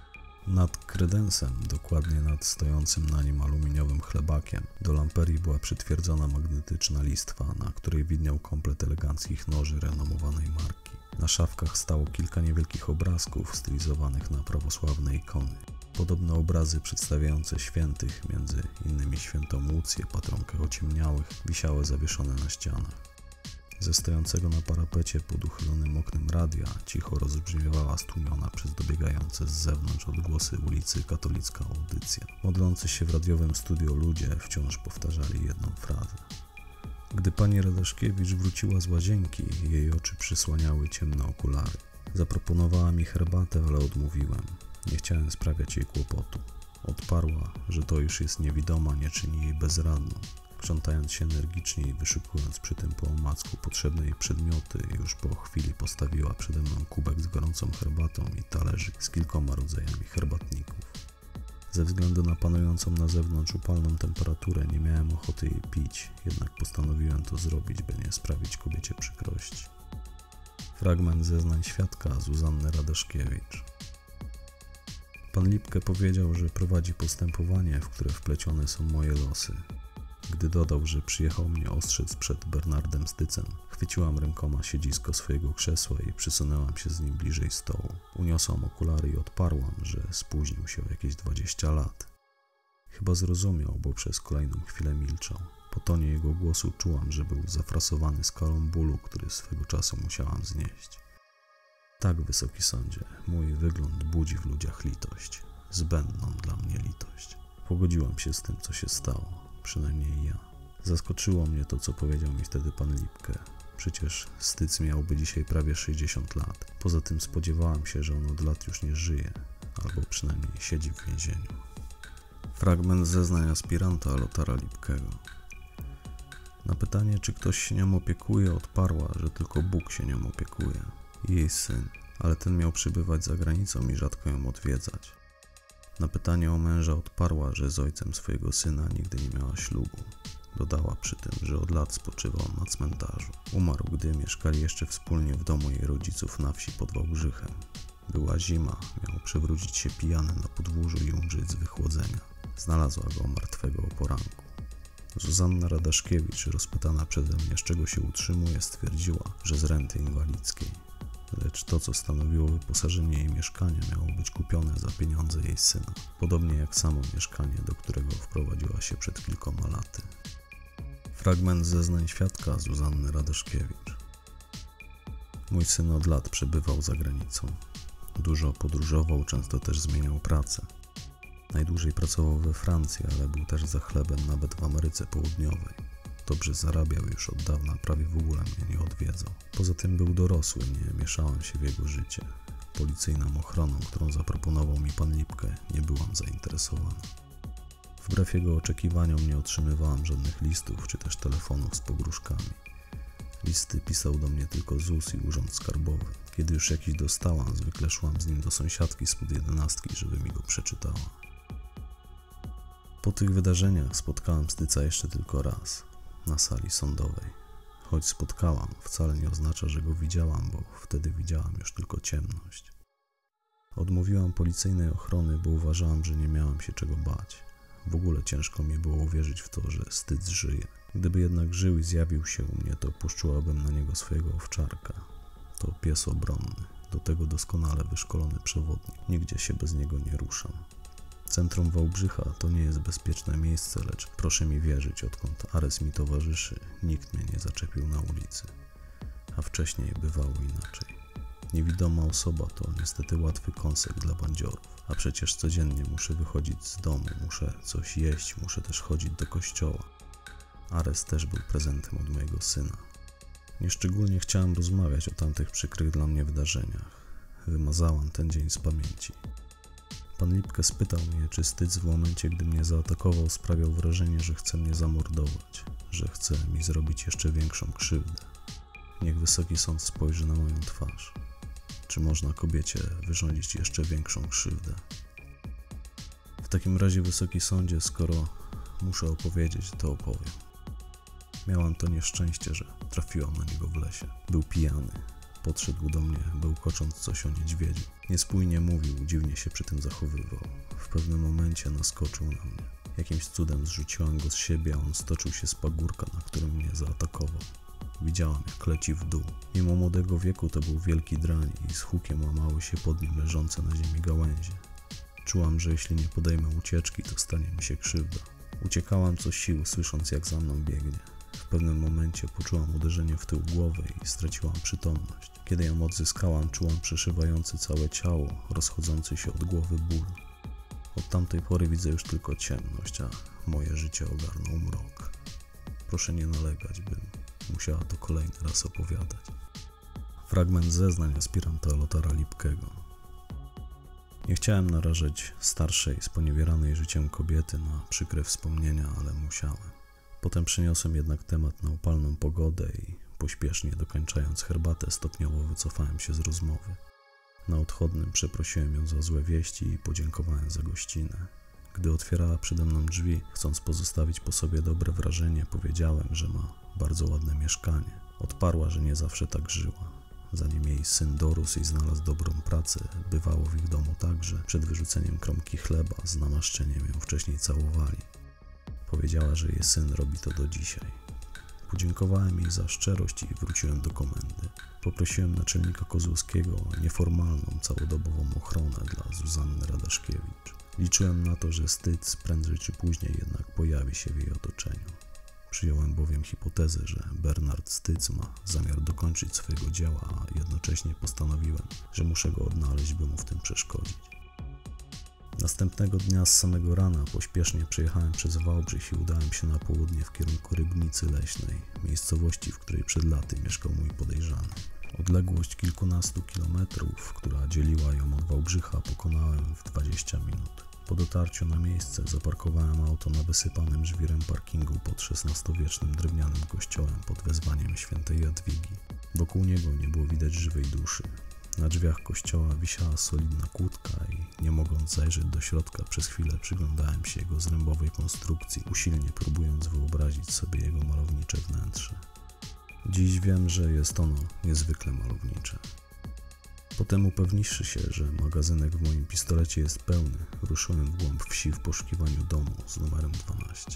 Nad kredensem, dokładnie nad stojącym na nim aluminiowym chlebakiem, do lamperii była przytwierdzona magnetyczna listwa, na której widniał komplet eleganckich noży renomowanej marki. Na szafkach stało kilka niewielkich obrazków stylizowanych na prawosławne ikony. Podobne obrazy przedstawiające świętych, między innymi świętą Łucję, patronkę ociemniałych, wisiały zawieszone na ścianach. Ze stojącego na parapecie pod uchylonym oknem radia cicho rozbrzmiewała stłumiona przez dobiegające z zewnątrz odgłosy ulicy katolicka audycja. Modlący się w radiowym studio ludzie wciąż powtarzali jedną frazę. Gdy pani Radaszkiewicz wróciła z łazienki, jej oczy przysłaniały ciemne okulary. Zaproponowała mi herbatę, ale odmówiłem. Nie chciałem sprawiać jej kłopotu. Odparła, że to już jest niewidoma, nie czyni jej bezradną. Krzątając się energicznie i wyszukując przy tym po omacku potrzebne jej przedmioty, już po chwili postawiła przede mną kubek z gorącą herbatą i talerzyk z kilkoma rodzajami herbatników. Ze względu na panującą na zewnątrz upalną temperaturę nie miałem ochoty jej pić, jednak postanowiłem to zrobić, by nie sprawić kobiecie przykrości. Fragment zeznań świadka Zuzanny Radaszkiewicz. Pan Lipke powiedział, że prowadzi postępowanie, w które wplecione są moje losy. Gdy dodał, że przyjechał mnie ostrzec przed Bernardem Stycem, chwyciłam rękoma siedzisko swojego krzesła i przysunęłam się z nim bliżej stołu. Uniosłam okulary i odparłam, że spóźnił się o jakieś 20 lat. Chyba zrozumiał, bo przez kolejną chwilę milczał. Po tonie jego głosu czułam, że był zafrasowany skalą bólu, który swego czasu musiałam znieść. Tak, wysoki sądzie, mój wygląd budzi w ludziach litość, zbędną dla mnie litość. Pogodziłam się z tym, co się stało. Przynajmniej ja. Zaskoczyło mnie to, co powiedział mi wtedy pan Lipke. Przecież Styc miałby dzisiaj prawie 60 lat. Poza tym spodziewałam się, że on od lat już nie żyje, albo przynajmniej siedzi w więzieniu. Fragment zeznań aspiranta Lothara Lipkego. Na pytanie, czy ktoś się nią opiekuje, odparła, że tylko Bóg się nią opiekuje. Jej syn, ale ten miał przybywać za granicą i rzadko ją odwiedzać. Na pytanie o męża odparła, że z ojcem swojego syna nigdy nie miała ślubu. Dodała przy tym, że od lat spoczywał na cmentarzu. Umarł, gdy mieszkali jeszcze wspólnie w domu jej rodziców na wsi pod Wałbrzychem. Była zima, miał przewrócić się pijany na podwórzu i umrzeć z wychłodzenia. Znalazła go martwego o poranku. Zuzanna Radaszkiewicz, rozpytana przeze mnie, z czego się utrzymuje, stwierdziła, że z renty inwalidzkiej. Lecz to, co stanowiło wyposażenie jej mieszkania, miało być kupione za pieniądze jej syna, podobnie jak samo mieszkanie, do którego wprowadziła się przed kilkoma laty. Fragment zeznań świadka Zuzanny Radaszkiewicz. Mój syn od lat przebywał za granicą. Dużo podróżował, często też zmieniał pracę. Najdłużej pracował we Francji, ale był też za chlebem nawet w Ameryce Południowej. Dobrze zarabiał już od dawna, prawie w ogóle mnie nie odwiedzał. Poza tym był dorosły, nie mieszałem się w jego życie. Policyjną ochroną, którą zaproponował mi pan Lipke, nie byłam zainteresowana. Wbrew jego oczekiwaniom nie otrzymywałam żadnych listów, czy też telefonów z pogróżkami. Listy pisał do mnie tylko ZUS i Urząd Skarbowy. Kiedy już jakiś dostałam, zwykle szłam z nim do sąsiadki spod 11, żeby mi go przeczytała. Po tych wydarzeniach spotkałam Styca jeszcze tylko raz, na sali sądowej. Choć spotkałam, wcale nie oznacza, że go widziałam, bo wtedy widziałam już tylko ciemność. Odmówiłam policyjnej ochrony, bo uważałam, że nie miałam się czego bać. W ogóle ciężko mi było uwierzyć w to, że Stydz żyje. Gdyby jednak żył i zjawił się u mnie, to puszczyłabym na niego swojego owczarka. To pies obronny, do tego doskonale wyszkolony przewodnik. Nigdzie się bez niego nie ruszam. Centrum Wałbrzycha to nie jest bezpieczne miejsce, lecz proszę mi wierzyć, odkąd Ares mi towarzyszy, nikt mnie nie zaczepił na ulicy. A wcześniej bywało inaczej. Niewidoma osoba to niestety łatwy kąsek dla bandziorów, a przecież codziennie muszę wychodzić z domu, muszę coś jeść, muszę też chodzić do kościoła. Ares też był prezentem od mojego syna. Nieszczególnie chciałem rozmawiać o tamtych przykrych dla mnie wydarzeniach. Wymazałam ten dzień z pamięci. Pan Lipke spytał mnie, czy Stydz w momencie, gdy mnie zaatakował, sprawiał wrażenie, że chce mnie zamordować, że chce mi zrobić jeszcze większą krzywdę. Niech Wysoki Sąd spojrzy na moją twarz. Czy można kobiecie wyrządzić jeszcze większą krzywdę? W takim razie, Wysoki Sądzie, skoro muszę opowiedzieć, to opowiem. Miałam to nieszczęście, że trafiłam na niego w lesie. Był pijany. Podszedł do mnie, bełkocząc coś o niedźwiedziu. Niespójnie mówił, dziwnie się przy tym zachowywał. W pewnym momencie naskoczył na mnie. Jakimś cudem zrzuciłam go z siebie, a on stoczył się z pagórka, na którym mnie zaatakował. Widziałam, jak leci w dół. Mimo młodego wieku to był wielki drań i z hukiem łamały się pod nim leżące na ziemi gałęzie. Czułam, że jeśli nie podejmę ucieczki, to stanie mi się krzywda. Uciekałam co sił, słysząc, jak za mną biegnie. W pewnym momencie poczułam uderzenie w tył głowy i straciłam przytomność. Kiedy ją odzyskałam, czułam przeszywający całe ciało, rozchodzący się od głowy ból. Od tamtej pory widzę już tylko ciemność, a moje życie ogarnął mrok. Proszę nie nalegać, bym musiała to kolejny raz opowiadać. Fragment zeznań aspiranta Lothara Lipkego. Nie chciałem narażać starszej, sponiewieranej życiem kobiety na przykre wspomnienia, ale musiałem. Potem przeniosłem jednak temat na upalną pogodę i pośpiesznie dokończając herbatę stopniowo wycofałem się z rozmowy. Na odchodnym przeprosiłem ją za złe wieści i podziękowałem za gościnę. Gdy otwierała przede mną drzwi, chcąc pozostawić po sobie dobre wrażenie, powiedziałem, że ma bardzo ładne mieszkanie. Odparła, że nie zawsze tak żyła. Zanim jej syn dorósł i znalazł dobrą pracę, bywało w ich domu tak, że przed wyrzuceniem kromki chleba z namaszczeniem ją wcześniej całowali. Powiedziała, że jej syn robi to do dzisiaj. Podziękowałem jej za szczerość i wróciłem do komendy. Poprosiłem naczelnika Kozłowskiego o nieformalną, całodobową ochronę dla Zuzanny Radaszkiewicz. Liczyłem na to, że Stydz prędzej czy później jednak pojawi się w jej otoczeniu. Przyjąłem bowiem hipotezę, że Bernard Stydz ma zamiar dokończyć swojego dzieła, a jednocześnie postanowiłem, że muszę go odnaleźć, by mu w tym przeszkodzić. Następnego dnia z samego rana pośpiesznie przejechałem przez Wałbrzych i udałem się na południe w kierunku Rybnicy Leśnej, miejscowości, w której przed laty mieszkał mój podejrzany. Odległość kilkunastu kilometrów, która dzieliła ją od Wałbrzycha, pokonałem w 20 minut. Po dotarciu na miejsce zaparkowałem auto na wysypanym żwirem parkingu pod XVI-wiecznym drewnianym kościołem pod wezwaniem świętej Jadwigi. Wokół niego nie było widać żywej duszy. Na drzwiach kościoła wisiała solidna kłódka i nie mogąc zajrzeć do środka, przez chwilę przyglądałem się jego zrębowej konstrukcji, usilnie próbując wyobrazić sobie jego malownicze wnętrze. Dziś wiem, że jest ono niezwykle malownicze. Potem, upewniwszy się, że magazynek w moim pistolecie jest pełny, ruszyłem w głąb wsi w poszukiwaniu domu z numerem 12.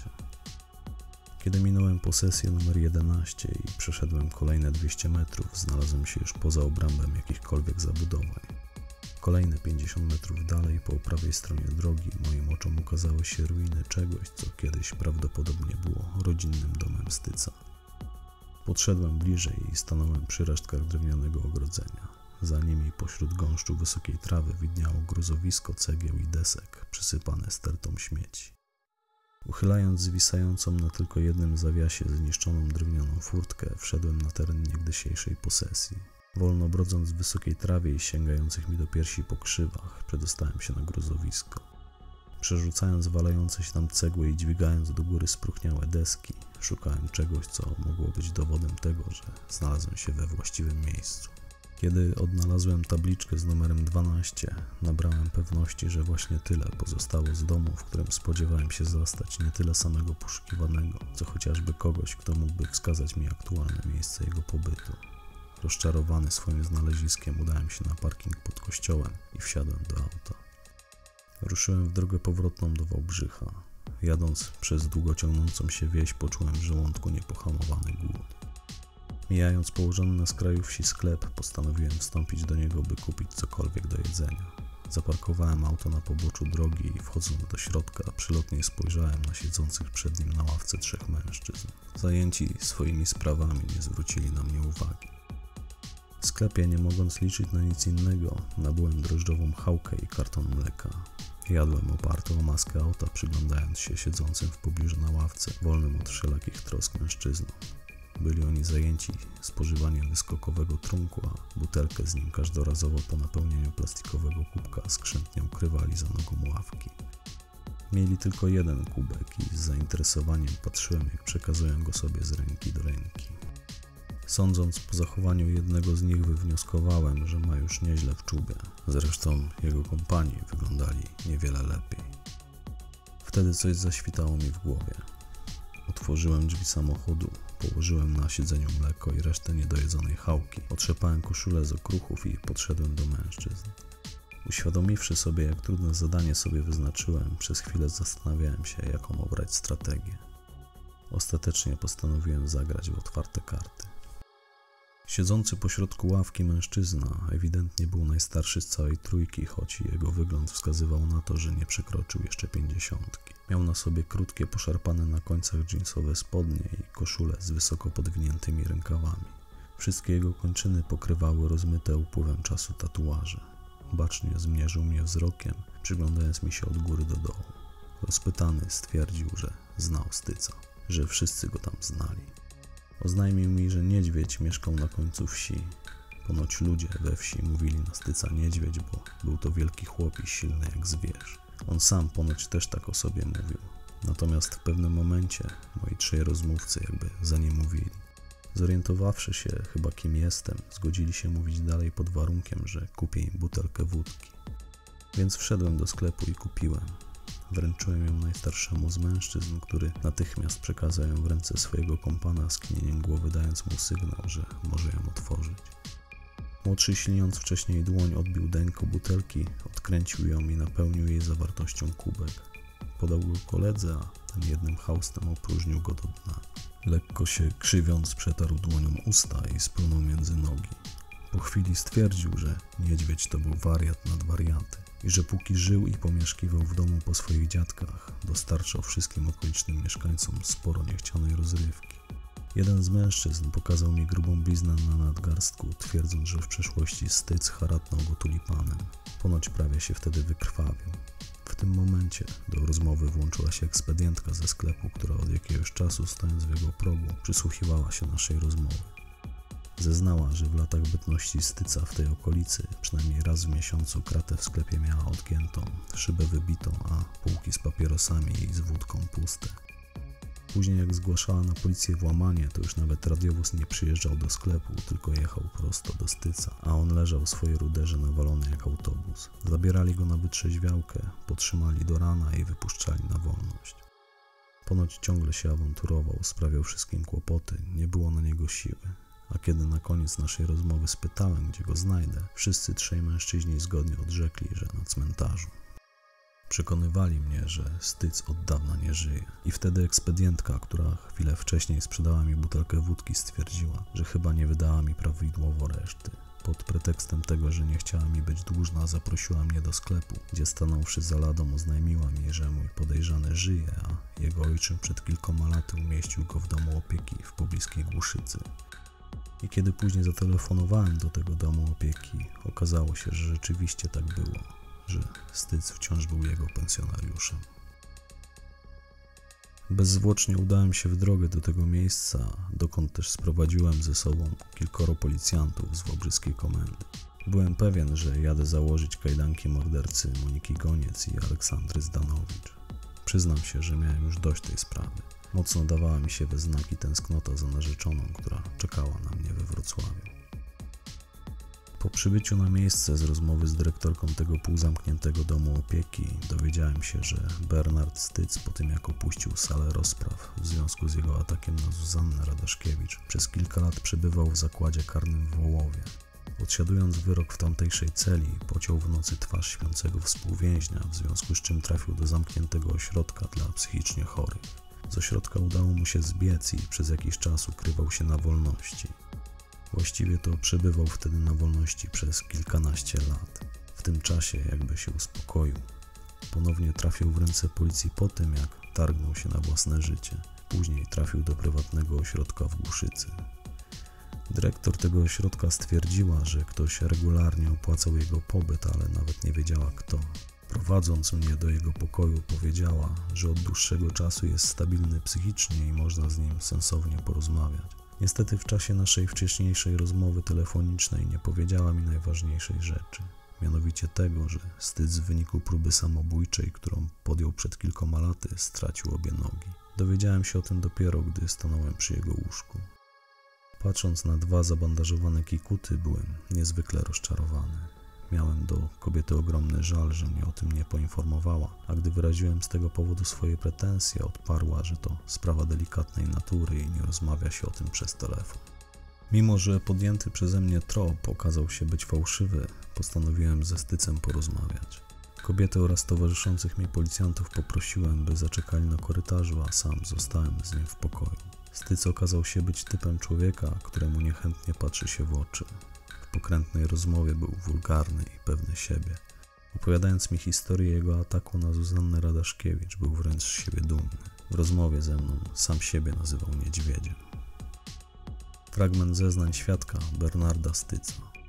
Kiedy minąłem posesję numer 11 i przeszedłem kolejne 200 metrów, znalazłem się już poza obrębem jakichkolwiek zabudowań. Kolejne 50 metrów dalej, po prawej stronie drogi, moim oczom ukazały się ruiny czegoś, co kiedyś prawdopodobnie było rodzinnym domem Stydza. Podszedłem bliżej i stanąłem przy resztkach drewnianego ogrodzenia. Za nimi pośród gąszczu wysokiej trawy widniało gruzowisko cegieł i desek, przysypane stertą śmieci. Uchylając zwisającą na tylko jednym zawiasie zniszczoną drewnianą furtkę, wszedłem na teren niegdysiejszej posesji. Wolno brodząc w wysokiej trawie i sięgających mi do piersi pokrzywach, przedostałem się na gruzowisko. Przerzucając walające się tam cegły i dźwigając do góry spróchniałe deski, szukałem czegoś, co mogło być dowodem tego, że znalazłem się we właściwym miejscu. Kiedy odnalazłem tabliczkę z numerem 12, nabrałem pewności, że właśnie tyle pozostało z domu, w którym spodziewałem się zastać nie tyle samego poszukiwanego, co chociażby kogoś, kto mógłby wskazać mi aktualne miejsce jego pobytu. Rozczarowany swoim znaleziskiem udałem się na parking pod kościołem i wsiadłem do auta. Ruszyłem w drogę powrotną do Wałbrzycha. Jadąc przez długo ciągnącą się wieś, poczułem w żołądku niepohamowany głód. Mijając położony na skraju wsi sklep, postanowiłem wstąpić do niego, by kupić cokolwiek do jedzenia. Zaparkowałem auto na poboczu drogi i wchodząc do środka, przylotnie spojrzałem na siedzących przed nim na ławce 3 mężczyzn. Zajęci swoimi sprawami nie zwrócili na mnie uwagi. W sklepie, nie mogąc liczyć na nic innego, nabyłem drożdżową chałkę i karton mleka. Jadłem oparty o maskę auta, przyglądając się siedzącym w pobliżu na ławce, wolnym od wszelakich trosk mężczyznom. Byli oni zajęci spożywaniem wyskokowego trunku, a butelkę z nim każdorazowo po napełnieniu plastikowego kubka skrzętnie ukrywali za nogą ławki. Mieli tylko jeden kubek i z zainteresowaniem patrzyłem, jak przekazują go sobie z ręki do ręki. Sądząc po zachowaniu jednego z nich, wywnioskowałem, że ma już nieźle w czubie. Zresztą jego kompanii wyglądali niewiele lepiej. Wtedy coś zaświtało mi w głowie. Otworzyłem drzwi samochodu, położyłem na siedzeniu mleko i resztę niedojedzonej chałki. Otrzepałem koszulę z okruchów i podszedłem do mężczyzn. Uświadomiwszy sobie, jak trudne zadanie sobie wyznaczyłem, przez chwilę zastanawiałem się, jaką obrać strategię. Ostatecznie postanowiłem zagrać w otwarte karty. Siedzący pośrodku ławki mężczyzna ewidentnie był najstarszy z całej trójki, choć jego wygląd wskazywał na to, że nie przekroczył jeszcze 50. Miał na sobie krótkie, poszarpane na końcach dżinsowe spodnie i koszulę z wysoko podwiniętymi rękawami. Wszystkie jego kończyny pokrywały rozmyte upływem czasu tatuaże. Bacznie zmierzył mnie wzrokiem, przyglądając mi się od góry do dołu. Rozpytany stwierdził, że znał Styca, że wszyscy go tam znali. Oznajmił mi, że niedźwiedź mieszkał na końcu wsi. Ponoć ludzie we wsi mówili na Styca niedźwiedź, bo był to wielki chłop i silny jak zwierz. On sam ponoć też tak o sobie mówił. Natomiast w pewnym momencie moi 3 rozmówcy jakby za nie mówili. Zorientowawszy się chyba kim jestem, zgodzili się mówić dalej pod warunkiem, że kupię im butelkę wódki. Więc wszedłem do sklepu i kupiłem. Wręczyłem ją najstarszemu z mężczyzn, który natychmiast przekazał ją w ręce swojego kompana, skinieniem głowy dając mu sygnał, że może ją otworzyć. Młodszy, śliniąc wcześniej dłoń, odbił dęko butelki, odkręcił ją i napełnił jej zawartością kubek. Podał go koledze, a ten jednym haustem opróżnił go do dna. Lekko się krzywiąc, przetarł dłonią usta i splunął między nogi. Po chwili stwierdził, że niedźwiedź to był wariat nad wariaty i że póki żył i pomieszkiwał w domu po swoich dziadkach, dostarczał wszystkim okolicznym mieszkańcom sporo niechcianej rozrywki. Jeden z mężczyzn pokazał mi grubą bliznę na nadgarstku, twierdząc, że w przeszłości Styc haratnął go tulipanem. Ponoć prawie się wtedy wykrwawił. W tym momencie do rozmowy włączyła się ekspedientka ze sklepu, która od jakiegoś czasu, stojąc w jego progu, przysłuchiwała się naszej rozmowie. Zeznała, że w latach bytności Styca w tej okolicy przynajmniej raz w miesiącu kratę w sklepie miała odgiętą, szybę wybitą, a półki z papierosami i z wódką puste. Później jak zgłaszała na policję włamanie, to już nawet radiowóz nie przyjeżdżał do sklepu, tylko jechał prosto do Styca, a on leżał w swojej ruderze nawalony jak autobus. Zabierali go na wytrzeźwiałkę, podtrzymali do rana i wypuszczali na wolność. Ponoć ciągle się awanturował, sprawiał wszystkim kłopoty, nie było na niego siły. A kiedy na koniec naszej rozmowy spytałem, gdzie go znajdę, wszyscy 3 mężczyźni zgodnie odrzekli, że na cmentarzu. Przekonywali mnie, że Styc od dawna nie żyje. I wtedy ekspedientka, która chwilę wcześniej sprzedała mi butelkę wódki, stwierdziła, że chyba nie wydała mi prawidłowo reszty. Pod pretekstem tego, że nie chciała mi być dłużna, zaprosiła mnie do sklepu, gdzie stanąwszy za ladą oznajmiła mi, że mój podejrzany żyje, a jego ojczym przed kilkoma laty umieścił go w domu opieki w pobliskiej Głuszycy. I kiedy później zatelefonowałem do tego domu opieki, okazało się, że rzeczywiście tak było, że Styc wciąż był jego pensjonariuszem. Bezzwłocznie udałem się w drogę do tego miejsca, dokąd też sprowadziłem ze sobą kilkoro policjantów z wałbrzyskiej komendy. Byłem pewien, że jadę założyć kajdanki mordercy Moniki Goniec i Aleksandry Zdanowicz. Przyznam się, że miałem już dość tej sprawy. Mocno dawała mi się we znaki tęsknota za narzeczoną, która czekała na mnie we Wrocławiu. Po przybyciu na miejsce z rozmowy z dyrektorką tego półzamkniętego domu opieki dowiedziałem się, że Bernard Styc po tym jak opuścił salę rozpraw w związku z jego atakiem na Zuzannę Radaszkiewicz przez kilka lat przebywał w zakładzie karnym w Wołowie. Odsiadując wyrok w tamtejszej celi, pociął w nocy twarz śpiącego współwięźnia, w związku z czym trafił do zamkniętego ośrodka dla psychicznie chorych. Z ośrodka udało mu się zbiec i przez jakiś czas ukrywał się na wolności. Właściwie to przebywał wtedy na wolności przez kilkanaście lat. W tym czasie jakby się uspokoił. Ponownie trafił w ręce policji po tym, jak targnął się na własne życie. Później trafił do prywatnego ośrodka w Głuszycy. Dyrektor tego ośrodka stwierdziła, że ktoś regularnie opłacał jego pobyt, ale nawet nie wiedziała kto. Prowadząc mnie do jego pokoju, powiedziała, że od dłuższego czasu jest stabilny psychicznie i można z nim sensownie porozmawiać. Niestety w czasie naszej wcześniejszej rozmowy telefonicznej nie powiedziała mi najważniejszej rzeczy. Mianowicie tego, że Styc w wyniku próby samobójczej, którą podjął przed kilkoma laty, stracił obie nogi. Dowiedziałem się o tym dopiero, gdy stanąłem przy jego łóżku. Patrząc na dwa zabandażowane kikuty, byłem niezwykle rozczarowany. Miałem do kobiety ogromny żal, że mnie o tym nie poinformowała, a gdy wyraziłem z tego powodu swoje pretensje, odparła, że to sprawa delikatnej natury i nie rozmawia się o tym przez telefon. Mimo że podjęty przeze mnie trop okazał się być fałszywy, postanowiłem ze Stycem porozmawiać. Kobietę oraz towarzyszących mi policjantów poprosiłem, by zaczekali na korytarzu, a sam zostałem z nim w pokoju. Styc okazał się być typem człowieka, któremu niechętnie patrzy się w oczy. W pokrętnej rozmowie był wulgarny i pewny siebie. Opowiadając mi historię jego ataku na Zuzannę Radaszkiewicz, był wręcz z siebie dumny. W rozmowie ze mną sam siebie nazywał niedźwiedziem. Fragment zeznań świadka Bernarda Styca.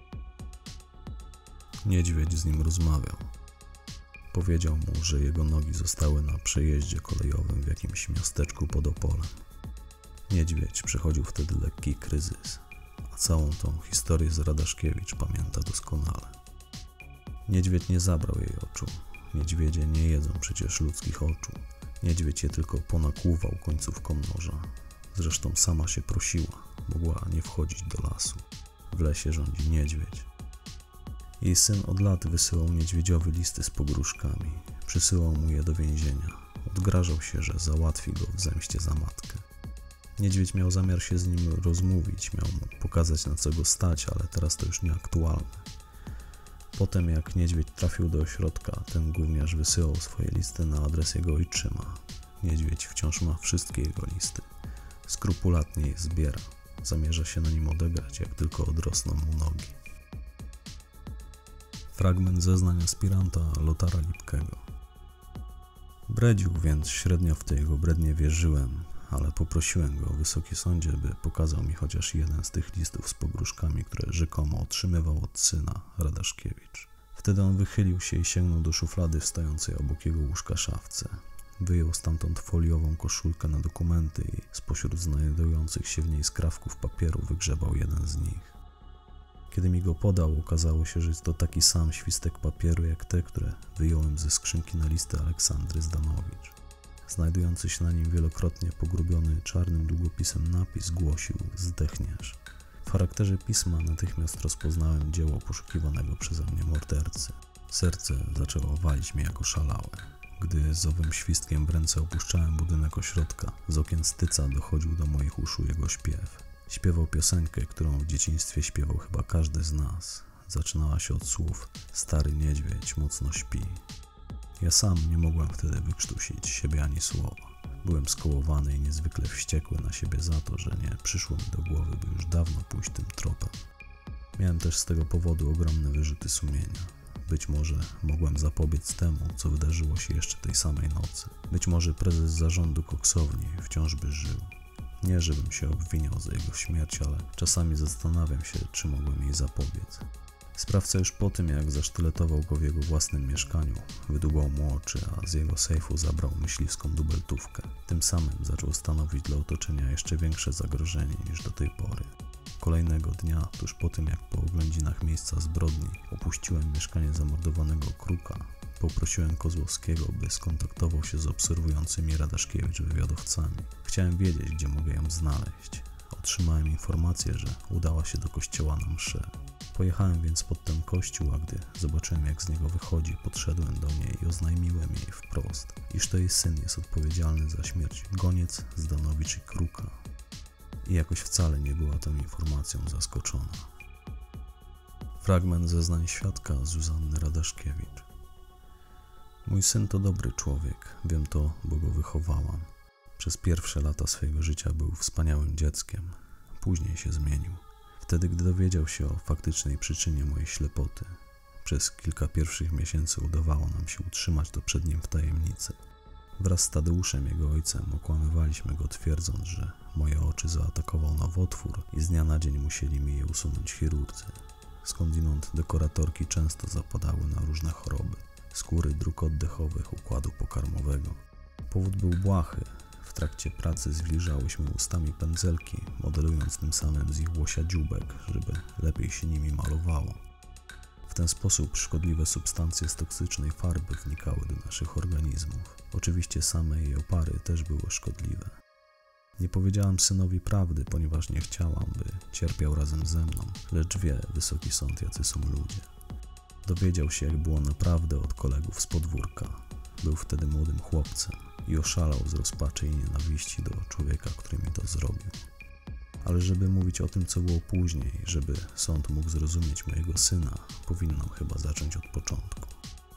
Niedźwiedź z nim rozmawiał. Powiedział mu, że jego nogi zostały na przejeździe kolejowym w jakimś miasteczku pod Opolem. Niedźwiedź przechodził wtedy lekki kryzys, a całą tą historię z Radaszkiewicz pamięta doskonale. Niedźwiedź nie zabrał jej oczu. Niedźwiedzie nie jedzą przecież ludzkich oczu. Niedźwiedź je tylko ponakłuwał końcówką noża. Zresztą sama się prosiła, mogła nie wchodzić do lasu. W lesie rządzi niedźwiedź. Jej syn od lat wysyłał niedźwiedziowi listy z pogróżkami. Przysyłał mu je do więzienia. Odgrażał się, że załatwi go w zemście za matkę. Niedźwiedź miał zamiar się z nim rozmówić, miał mu pokazać, na co go stać, ale teraz to już nieaktualne. Potem jak niedźwiedź trafił do ośrodka, ten gówniarz wysyłał swoje listy na adres jego ojczyma. Niedźwiedź wciąż ma wszystkie jego listy. Skrupulatnie je zbiera. Zamierza się na nim odegrać, jak tylko odrosną mu nogi. Fragment zeznań aspiranta Lotara Lipkego. Bredził, więc średnio w te jego brednie wierzyłem, ale poprosiłem go, Wysoki Sądzie, by pokazał mi chociaż jeden z tych listów z pogróżkami, które rzekomo otrzymywał od syna Radaszkiewicz. Wtedy on wychylił się i sięgnął do szuflady stojącej obok jego łóżka szafce. Wyjął stamtąd foliową koszulkę na dokumenty i spośród znajdujących się w niej skrawków papieru wygrzebał jeden z nich. Kiedy mi go podał, okazało się, że jest to taki sam świstek papieru jak te, które wyjąłem ze skrzynki na listy Aleksandry Zdanowicz. Znajdujący się na nim wielokrotnie pogrubiony czarnym długopisem napis głosił: zdechniesz. W charakterze pisma natychmiast rozpoznałem dzieło poszukiwanego przeze mnie mordercy. Serce zaczęło walić mnie jako szalałe. Gdy z owym świstkiem w ręce opuszczałem budynek ośrodka, z okien Styca dochodził do moich uszu jego śpiew. Śpiewał piosenkę, którą w dzieciństwie śpiewał chyba każdy z nas. Zaczynała się od słów: stary niedźwiedź mocno śpi. Ja sam nie mogłem wtedy wykrztusić siebie ani słowa. Byłem skołowany i niezwykle wściekły na siebie za to, że nie przyszło mi do głowy, by już dawno pójść tym tropem. Miałem też z tego powodu ogromne wyrzuty sumienia. Być może mogłem zapobiec temu, co wydarzyło się jeszcze tej samej nocy. Być może prezes zarządu koksowni wciąż by żył. Nie, żebym się obwiniał za jego śmierć, ale czasami zastanawiam się, czy mogłem jej zapobiec. Sprawca już po tym, jak zasztyletował go w jego własnym mieszkaniu, wydłubał mu oczy, a z jego sejfu zabrał myśliwską dubeltówkę. Tym samym zaczął stanowić dla otoczenia jeszcze większe zagrożenie niż do tej pory. Kolejnego dnia, tuż po tym jak po oględzinach miejsca zbrodni opuściłem mieszkanie zamordowanego Kruka, poprosiłem Kozłowskiego, by skontaktował się z obserwującymi Radaszkiewicz wywiadowcami. Chciałem wiedzieć, gdzie mogę ją znaleźć. Otrzymałem informację, że udała się do kościoła na mszę. Pojechałem więc pod ten kościół, a gdy zobaczyłem, jak z niego wychodzi, podszedłem do niej i oznajmiłem jej wprost, iż to jej syn jest odpowiedzialny za śmierć Goniec, Zdanowicz i Kruka. I jakoś wcale nie była tą informacją zaskoczona. Fragment zeznań świadka Zuzanny Radaszkiewicz. Mój syn to dobry człowiek, wiem to, bo go wychowałam. Przez pierwsze lata swojego życia był wspaniałym dzieckiem, później się zmienił. Wtedy, gdy dowiedział się o faktycznej przyczynie mojej ślepoty, przez kilka pierwszych miesięcy udawało nam się utrzymać to przed nim w tajemnicy. Wraz z Tadeuszem, jego ojcem, okłamywaliśmy go, twierdząc, że moje oczy zaatakował nowotwór i z dnia na dzień musieli mi je usunąć chirurdzy. Skądinąd dekoratorki często zapadały na różne choroby skóry, dróg oddechowych, układu pokarmowego. Powód był błahy. W trakcie pracy zwilżałyśmy ustami pędzelki, modelując tym samym z ich łosia dzióbek, żeby lepiej się nimi malowało. W ten sposób szkodliwe substancje z toksycznej farby wnikały do naszych organizmów. Oczywiście same jej opary też były szkodliwe. Nie powiedziałam synowi prawdy, ponieważ nie chciałam, by cierpiał razem ze mną, lecz wie wysoki sąd, jacy są ludzie. Dowiedział się, jak było naprawdę, od kolegów z podwórka. Był wtedy młodym chłopcem i oszalał z rozpaczy i nienawiści do człowieka, który mi to zrobił. Ale żeby mówić o tym, co było później, żeby sąd mógł zrozumieć mojego syna, powinnam chyba zacząć od początku.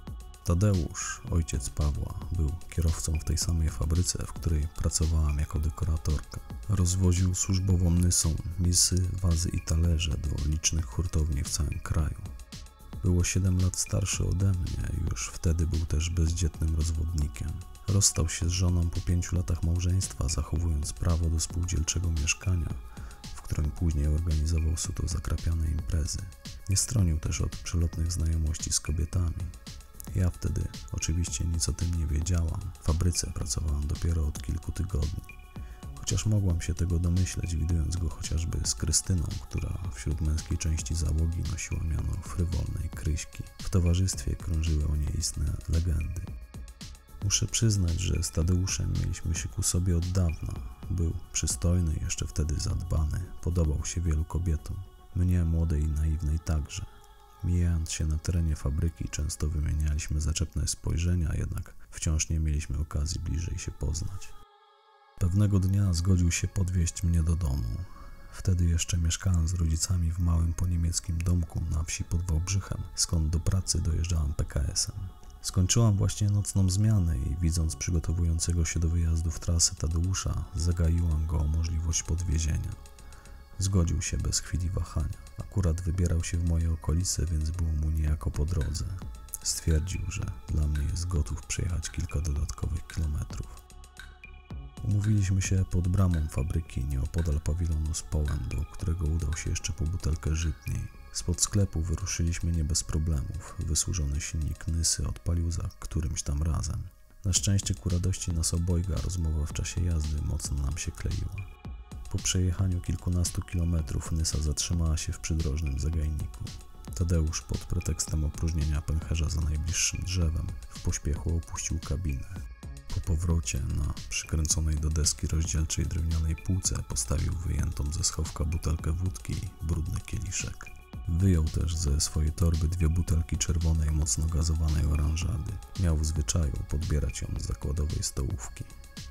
Tadeusz, ojciec Pawła, był kierowcą w tej samej fabryce, w której pracowałam jako dekoratorka. Rozwoził służbową nysą misy, wazy i talerze do licznych hurtowni w całym kraju. Było 7 lat starszy ode mnie i już wtedy był też bezdzietnym rozwodnikiem. Rozstał się z żoną po 5 latach małżeństwa, zachowując prawo do spółdzielczego mieszkania, w którym później organizował suto zakrapiane imprezy. Nie stronił też od przelotnych znajomości z kobietami. Ja wtedy oczywiście nic o tym nie wiedziałam. W fabryce pracowałam dopiero od kilku tygodni. Chociaż mogłam się tego domyśleć, widując go chociażby z Krystyną, która wśród męskiej części załogi nosiła miano frywolnej Kryśki. W towarzystwie krążyły o niej istne legendy. Muszę przyznać, że z Tadeuszem mieliśmy się ku sobie od dawna. Był przystojny, jeszcze wtedy zadbany, podobał się wielu kobietom. Mnie, młodej i naiwnej, także. Mijając się na terenie fabryki, często wymienialiśmy zaczepne spojrzenia, jednak wciąż nie mieliśmy okazji bliżej się poznać. Pewnego dnia zgodził się podwieźć mnie do domu. Wtedy jeszcze mieszkałem z rodzicami w małym poniemieckim domku na wsi pod Wałbrzychem, skąd do pracy dojeżdżałem PKS-em. Skończyłam właśnie nocną zmianę i widząc przygotowującego się do wyjazdu w trasę Tadeusza, zagaiłam go o możliwość podwiezienia. Zgodził się bez chwili wahania. Akurat wybierał się w moje okolice, więc było mu niejako po drodze. Stwierdził, że dla mnie jest gotów przejechać kilka dodatkowych kilometrów. Umówiliśmy się pod bramą fabryki nieopodal pawilonu z Połem, do którego udał się jeszcze po butelkę żytniej. Spod sklepu wyruszyliśmy nie bez problemów. Wysłużony silnik Nysy odpalił za którymś tam razem. Na szczęście ku radości nas obojga rozmowa w czasie jazdy mocno nam się kleiła. Po przejechaniu kilkunastu kilometrów Nysa zatrzymała się w przydrożnym zagajniku. Tadeusz pod pretekstem opróżnienia pęcherza za najbliższym drzewem w pośpiechu opuścił kabinę. Po powrocie na przykręconej do deski rozdzielczej drewnianej półce postawił wyjętą ze schowka butelkę wódki i brudny kieliszek. Wyjął też ze swojej torby 2 butelki czerwonej, mocno gazowanej oranżady. Miał w zwyczaju podbierać ją z zakładowej stołówki.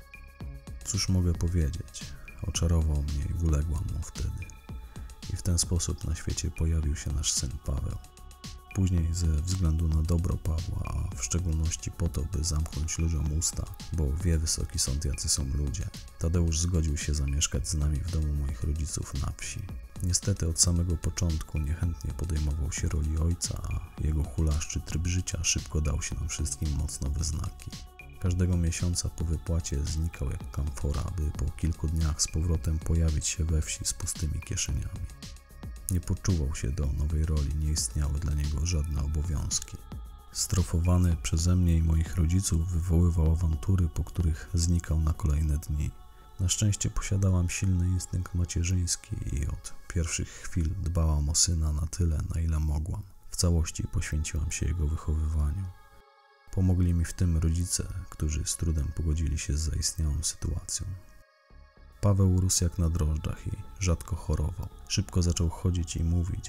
Cóż mogę powiedzieć? Oczarował mnie i uległam mu wtedy. I w ten sposób na świecie pojawił się nasz syn Paweł. Później ze względu na dobro Pawła, a w szczególności po to, by zamknąć ludziom usta, bo wie wysoki sąd, jacy są ludzie, Tadeusz zgodził się zamieszkać z nami w domu moich rodziców na wsi. Niestety od samego początku niechętnie podejmował się roli ojca, a jego hulaszczy tryb życia szybko dał się nam wszystkim mocno we znaki. Każdego miesiąca po wypłacie znikał jak kamfora, by po kilku dniach z powrotem pojawić się we wsi z pustymi kieszeniami. Nie poczuwał się do nowej roli, nie istniały dla niego żadne obowiązki. Strofowany przeze mnie i moich rodziców wywoływał awantury, po których znikał na kolejne dni. Na szczęście posiadałam silny instynkt macierzyński i od pierwszych chwil dbałam o syna na tyle, na ile mogłam. W całości poświęciłam się jego wychowywaniu. Pomogli mi w tym rodzice, którzy z trudem pogodzili się z zaistniałą sytuacją. Paweł rósł jak na drożdżach i rzadko chorował. Szybko zaczął chodzić i mówić, był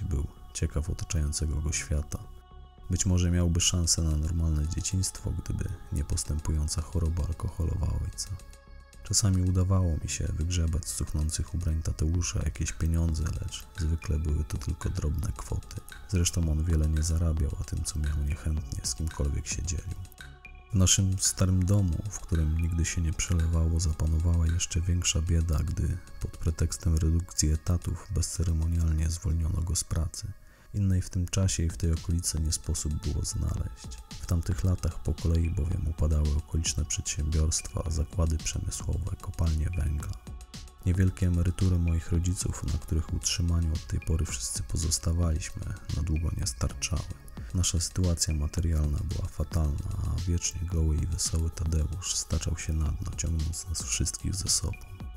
ciekaw otaczającego go świata. Być może miałby szansę na normalne dzieciństwo, gdyby nie postępująca choroba alkoholowa ojca. Czasami udawało mi się wygrzebać z cuchnących ubrań Tadeusza jakieś pieniądze, lecz zwykle były to tylko drobne kwoty. Zresztą on wiele nie zarabiał, a tym co miał niechętnie z kimkolwiek się dzielił. W naszym starym domu, w którym nigdy się nie przelewało, zapanowała jeszcze większa bieda, gdy pod pretekstem redukcji etatów bezceremonialnie zwolniono go z pracy. Innej w tym czasie i w tej okolicy nie sposób było znaleźć. W tamtych latach po kolei bowiem upadały okoliczne przedsiębiorstwa, zakłady przemysłowe, kopalnie węgla. Niewielkie emerytury moich rodziców, na których utrzymaniu od tej pory wszyscy pozostawaliśmy, na długo nie starczały. Nasza sytuacja materialna była fatalna, a wiecznie goły i wesoły Tadeusz staczał się na dno, ciągnąc nas wszystkich ze sobą.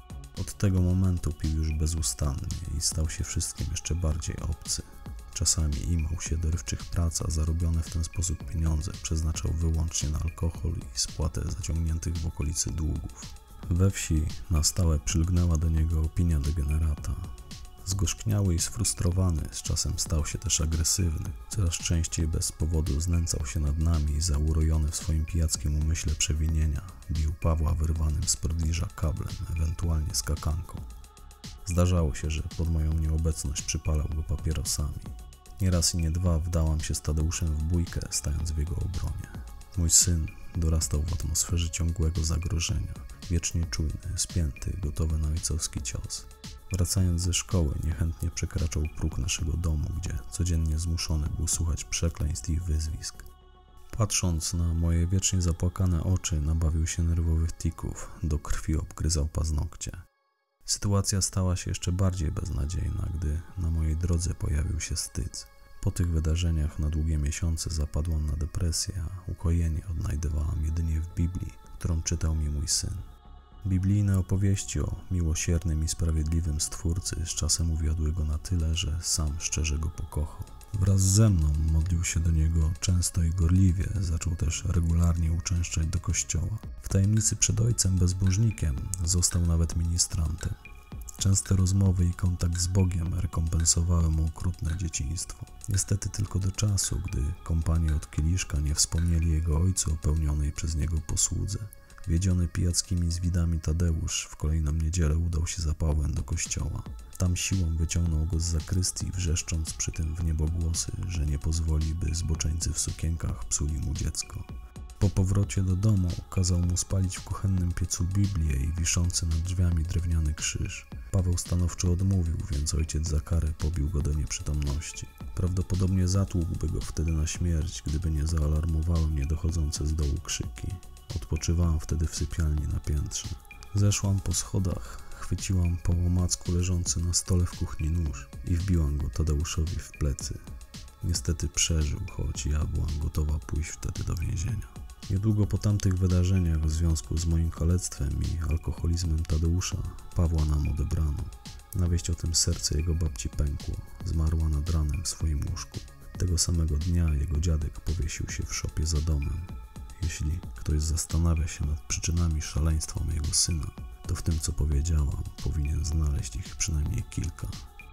Od tego momentu pił już bezustannie i stał się wszystkim jeszcze bardziej obcy. Czasami imał się dorywczych prac, a zarobione w ten sposób pieniądze przeznaczał wyłącznie na alkohol i spłatę zaciągniętych w okolicy długów. We wsi na stałe przylgnęła do niego opinia degenerata. Zgorzkniały i sfrustrowany, z czasem stał się też agresywny. Coraz częściej bez powodu znęcał się nad nami i zaurojony w swoim pijackim umyśle przewinienia bił Pawła wyrwanym z progliża kablem, ewentualnie skakanką. Zdarzało się, że pod moją nieobecność przypalał go papierosami. Nie raz i nie dwa wdałam się z Tadeuszem w bójkę, stając w jego obronie. Mój syn dorastał w atmosferze ciągłego zagrożenia, wiecznie czujny, spięty, gotowy na ojcowski cios. Wracając ze szkoły, niechętnie przekraczał próg naszego domu, gdzie codziennie zmuszony był słuchać przekleństw i wyzwisk. Patrząc na moje wiecznie zapłakane oczy, nabawił się nerwowych tików, do krwi obgryzał paznokcie. Sytuacja stała się jeszcze bardziej beznadziejna, gdy na mojej drodze pojawił się Styc. Po tych wydarzeniach na długie miesiące zapadłam na depresję, a ukojenie odnajdywałam jedynie w Biblii, którą czytał mi mój syn. Biblijne opowieści o miłosiernym i sprawiedliwym Stwórcy z czasem uwiodły go na tyle, że sam szczerze go pokochał. Wraz ze mną modlił się do niego często i gorliwie, zaczął też regularnie uczęszczać do kościoła. W tajemnicy przed ojcem bezbożnikiem został nawet ministrantem. Częste rozmowy i kontakt z Bogiem rekompensowały mu okrutne dzieciństwo. Niestety tylko do czasu, gdy kompanie od kieliszka nie wspomnieli jego ojcu o pełnionej przez niego posłudze. Wiedziony pijackimi zwidami Tadeusz w kolejną niedzielę udał się zapałem do kościoła. Tam siłą wyciągnął go z zakrystii, wrzeszcząc przy tym w niebogłosy, że nie pozwoli, by zboczeńcy w sukienkach psuli mu dziecko. Po powrocie do domu kazał mu spalić w kuchennym piecu Biblię i wiszący nad drzwiami drewniany krzyż. Paweł stanowczo odmówił, więc ojciec za karę pobił go do nieprzytomności. Prawdopodobnie zatłukłby go wtedy na śmierć, gdyby nie zaalarmowały mnie dochodzące z dołu krzyki. Odpoczywałam wtedy w sypialni na piętrze. Zeszłam po schodach, chwyciłam po łomacku leżący na stole w kuchni nóż i wbiłam go Tadeuszowi w plecy. Niestety przeżył, choć ja byłam gotowa pójść wtedy do więzienia. Niedługo po tamtych wydarzeniach w związku z moim kalectwem i alkoholizmem Tadeusza Pawła nam odebrano. Na wieść o tym serce jego babci pękło. Zmarła nad ranem w swoim łóżku. Tego samego dnia jego dziadek powiesił się w szopie za domem. Jeśli ktoś zastanawia się nad przyczynami szaleństwa mojego syna, to w tym, co powiedziałam, powinien znaleźć ich przynajmniej kilka.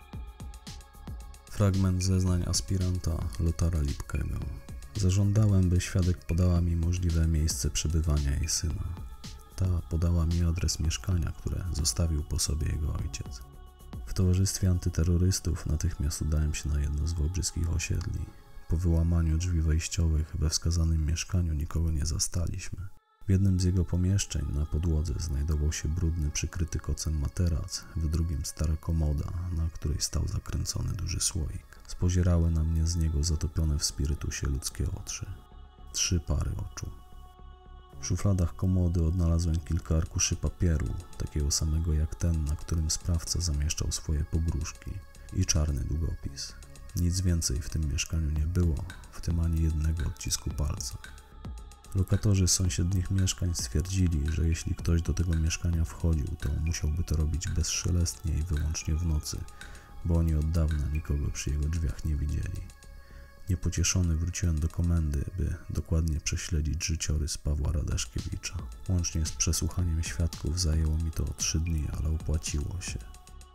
Fragment zeznań aspiranta Lothara Lipkego. Zażądałem, by świadek podała mi możliwe miejsce przebywania jej syna. Ta podała mi adres mieszkania, które zostawił po sobie jego ojciec. W towarzystwie antyterrorystów natychmiast udałem się na jedno z wałbrzyskich osiedli. Po wyłamaniu drzwi wejściowych we wskazanym mieszkaniu nikogo nie zastaliśmy. W jednym z jego pomieszczeń na podłodze znajdował się brudny, przykryty kocem materac, w drugim stara komoda, na której stał zakręcony duży słoik. Spozierały na mnie z niego zatopione w spirytusie ludzkie oczy. 3 pary oczu. W szufladach komody odnalazłem kilka arkuszy papieru, takiego samego jak ten, na którym sprawca zamieszczał swoje pogróżki, i czarny długopis. Nic więcej w tym mieszkaniu nie było, w tym ani jednego odcisku palca. Lokatorzy z sąsiednich mieszkań stwierdzili, że jeśli ktoś do tego mieszkania wchodził, to musiałby to robić bezszelestnie i wyłącznie w nocy, bo oni od dawna nikogo przy jego drzwiach nie widzieli. Niepocieszony wróciłem do komendy, by dokładnie prześledzić życiorys Pawła Radaszkiewicza. Łącznie z przesłuchaniem świadków zajęło mi to 3 dni, ale opłaciło się.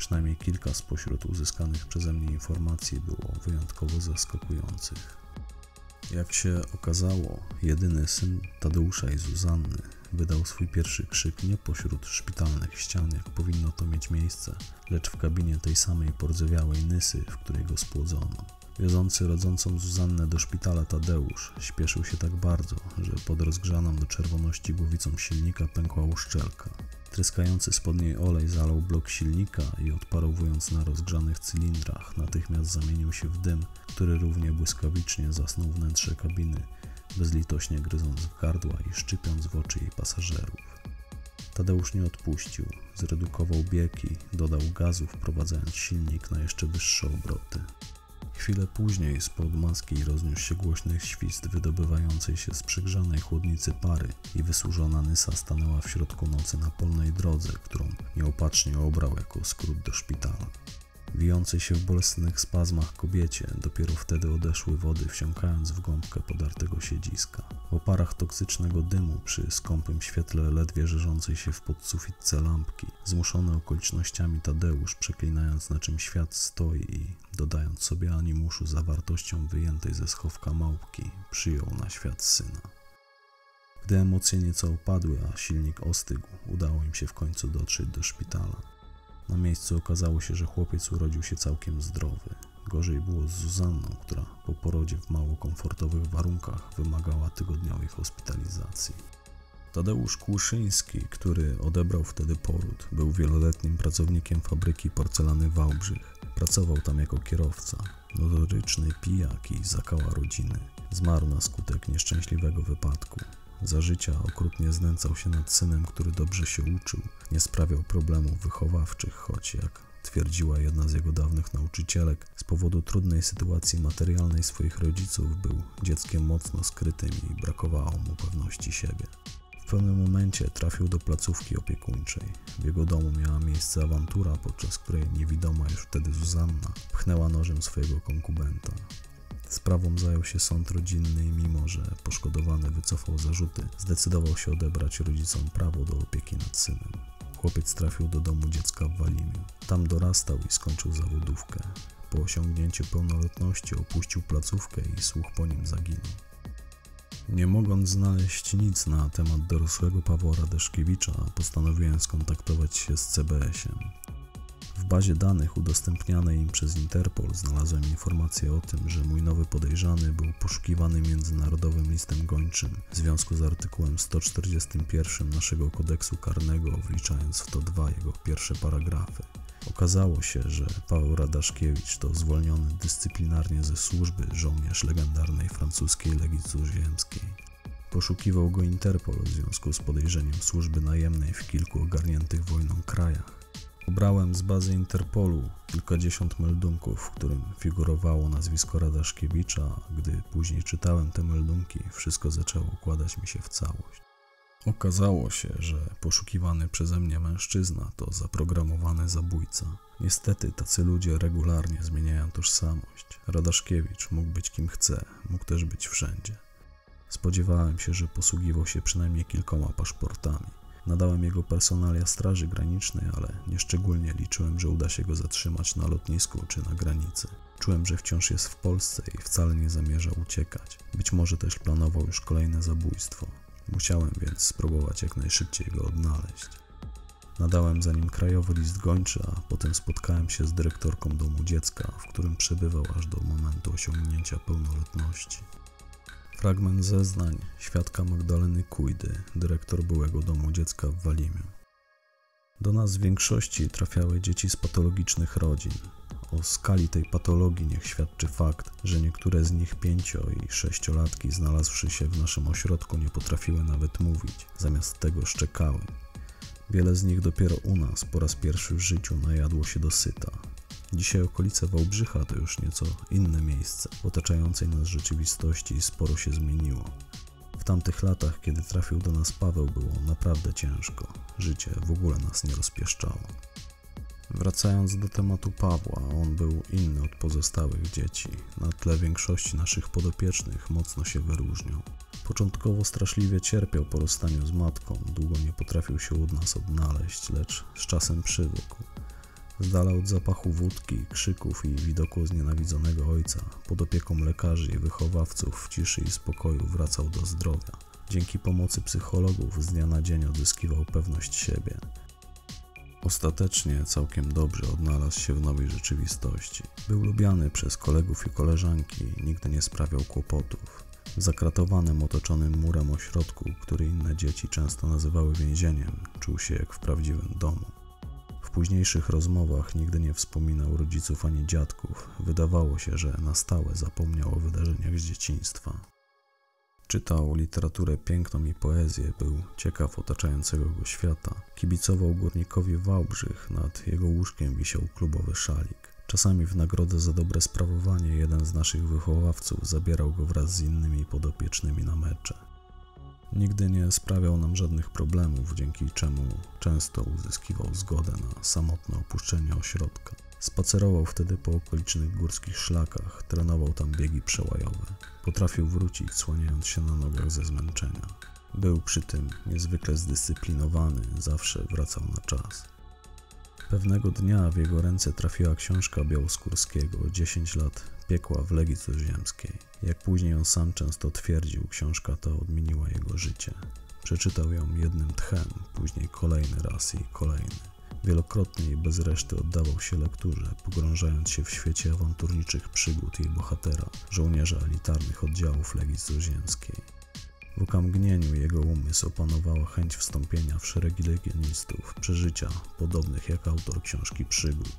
Przynajmniej kilka spośród uzyskanych przeze mnie informacji było wyjątkowo zaskakujących. Jak się okazało, jedyny syn Tadeusza i Zuzanny wydał swój pierwszy krzyk nie pośród szpitalnych ścian, jak powinno to mieć miejsce, lecz w kabinie tej samej pordzewiałej Nysy, w której go spłodzono. Wiozący rodzącą Zuzannę do szpitala Tadeusz śpieszył się tak bardzo, że pod rozgrzaną do czerwoności głowicą silnika pękła uszczelka. Tryskający spod niej olej zalał blok silnika i odparowując na rozgrzanych cylindrach, natychmiast zamienił się w dym, który równie błyskawicznie zasnął wnętrze kabiny, bezlitośnie gryząc w gardła i szczypiąc w oczy jej pasażerów. Tadeusz nie odpuścił, zredukował bieg i dodał gazu, wprowadzając silnik na jeszcze wyższe obroty. Chwilę później spod maski rozniósł się głośny świst wydobywającej się z przegrzanej chłodnicy pary i wysłużona Nysa stanęła w środku nocy na polnej drodze, którą nieopatrznie obrał jako skrót do szpitala. Wijącej się w bolesnych spazmach kobiecie dopiero wtedy odeszły wody, wsiąkając w gąbkę podartego siedziska. W oparach toksycznego dymu, przy skąpym świetle ledwie żerzącej się w podsufitce lampki, zmuszony okolicznościami Tadeusz, przeklinając na czym świat stoi i dodając sobie animuszu zawartością wyjętej ze schowka małpki, przyjął na świat syna. Gdy emocje nieco opadły, a silnik ostygł, udało im się w końcu dotrzeć do szpitala. Na miejscu okazało się, że chłopiec urodził się całkiem zdrowy. Gorzej było z Zuzanną, która po porodzie w mało komfortowych warunkach wymagała tygodniowej hospitalizacji. Tadeusz Kłuszyński, który odebrał wtedy poród, był wieloletnim pracownikiem fabryki porcelany Wałbrzych. Pracował tam jako kierowca. Notoryczny pijak i zakała rodziny. Zmarł na skutek nieszczęśliwego wypadku. Za życia okrutnie znęcał się nad synem, który dobrze się uczył, nie sprawiał problemów wychowawczych, choć, jak twierdziła jedna z jego dawnych nauczycielek, z powodu trudnej sytuacji materialnej swoich rodziców był dzieckiem mocno skrytym i brakowało mu pewności siebie. W pewnym momencie trafił do placówki opiekuńczej. W jego domu miała miejsce awantura, podczas której niewidoma już wtedy Zuzanna pchnęła nożem swojego konkubenta. Sprawą zajął się sąd rodzinny i mimo, że poszkodowany wycofał zarzuty, zdecydował się odebrać rodzicom prawo do opieki nad synem. Chłopiec trafił do domu dziecka w Walimiu. Tam dorastał i skończył zawodówkę. Po osiągnięciu pełnoletności opuścił placówkę i słuch po nim zaginął. Nie mogąc znaleźć nic na temat dorosłego Pawła Radaszkiewicza, postanowiłem skontaktować się z CBS-iem. W bazie danych udostępnianej im przez Interpol znalazłem informację o tym, że mój nowy podejrzany był poszukiwany międzynarodowym listem gończym w związku z artykułem 141 naszego kodeksu karnego, wliczając w to dwa jego pierwsze paragrafy. Okazało się, że Paweł Radaszkiewicz to zwolniony dyscyplinarnie ze służby żołnierz legendarnej francuskiej Legii Cudzoziemskiej. Poszukiwał go Interpol w związku z podejrzeniem służby najemnej w kilku ogarniętych wojną krajach. Pobrałem z bazy Interpolu kilkadziesiąt meldunków, w którym figurowało nazwisko Radaszkiewicza, a gdy później czytałem te meldunki, wszystko zaczęło układać mi się w całość. Okazało się, że poszukiwany przeze mnie mężczyzna to zaprogramowany zabójca. Niestety tacy ludzie regularnie zmieniają tożsamość. Radaszkiewicz mógł być kim chce, mógł też być wszędzie. Spodziewałem się, że posługiwał się przynajmniej kilkoma paszportami. Nadałem jego personalia Straży Granicznej, ale nieszczególnie liczyłem, że uda się go zatrzymać na lotnisku czy na granicy. Czułem, że wciąż jest w Polsce i wcale nie zamierza uciekać. Być może też planował już kolejne zabójstwo. Musiałem więc spróbować jak najszybciej go odnaleźć. Nadałem za nim krajowy list gończy, a potem spotkałem się z dyrektorką domu dziecka, w którym przebywał aż do momentu osiągnięcia pełnoletności. Fragment zeznań świadka Magdaleny Kujdy, dyrektor byłego domu dziecka w Walimiu. Do nas w większości trafiały dzieci z patologicznych rodzin. O skali tej patologii niech świadczy fakt, że niektóre z nich 5- i 6-latki znalazłszy się w naszym ośrodku nie potrafiły nawet mówić, zamiast tego szczekały. Wiele z nich dopiero u nas po raz pierwszy w życiu najadło się dosyta. Dzisiaj okolice Wałbrzycha to już nieco inne miejsce w otaczającej nas rzeczywistości sporo się zmieniło. W tamtych latach, kiedy trafił do nas Paweł, było naprawdę ciężko. Życie w ogóle nas nie rozpieszczało. Wracając do tematu Pawła, on był inny od pozostałych dzieci. Na tle większości naszych podopiecznych mocno się wyróżniał. Początkowo straszliwie cierpiał po rozstaniu z matką, długo nie potrafił się od nas odnaleźć, lecz z czasem przywykł. Z dala od zapachu wódki, krzyków i widoku znienawidzonego ojca, pod opieką lekarzy i wychowawców w ciszy i spokoju wracał do zdrowia. Dzięki pomocy psychologów z dnia na dzień odzyskiwał pewność siebie. Ostatecznie całkiem dobrze odnalazł się w nowej rzeczywistości. Był lubiany przez kolegów i koleżanki, nigdy nie sprawiał kłopotów. W zakratowanym, otoczonym murem ośrodku, który inne dzieci często nazywały więzieniem, czuł się jak w prawdziwym domu. W późniejszych rozmowach nigdy nie wspominał rodziców ani dziadków. Wydawało się, że na stałe zapomniał o wydarzeniach z dzieciństwa. Czytał literaturę piękną i poezję, był ciekaw otaczającego go świata. Kibicował Górnikowi Wałbrzych, nad jego łóżkiem wisiał klubowy szalik. Czasami w nagrodę za dobre sprawowanie jeden z naszych wychowawców zabierał go wraz z innymi podopiecznymi na mecze. Nigdy nie sprawiał nam żadnych problemów, dzięki czemu często uzyskiwał zgodę na samotne opuszczenie ośrodka. Spacerował wtedy po okolicznych górskich szlakach, trenował tam biegi przełajowe. Potrafił wrócić, słaniając się na nogach ze zmęczenia. Był przy tym niezwykle zdyscyplinowany, zawsze wracał na czas. Pewnego dnia w jego ręce trafiła książka Białoskórskiego 10 lat piekła w Legii Cudzoziemskiej. Jak później on sam często twierdził, książka ta odmieniła jego życie. Przeczytał ją jednym tchem, później kolejny raz i kolejny. Wielokrotnie i bez reszty oddawał się lekturze, pogrążając się w świecie awanturniczych przygód jej bohatera, żołnierza elitarnych oddziałów Legii Cudzoziemskiej. W okamgnieniu jego umysł opanowała chęć wstąpienia w szeregi legionistów, przeżycia podobnych jak autor książki przygód.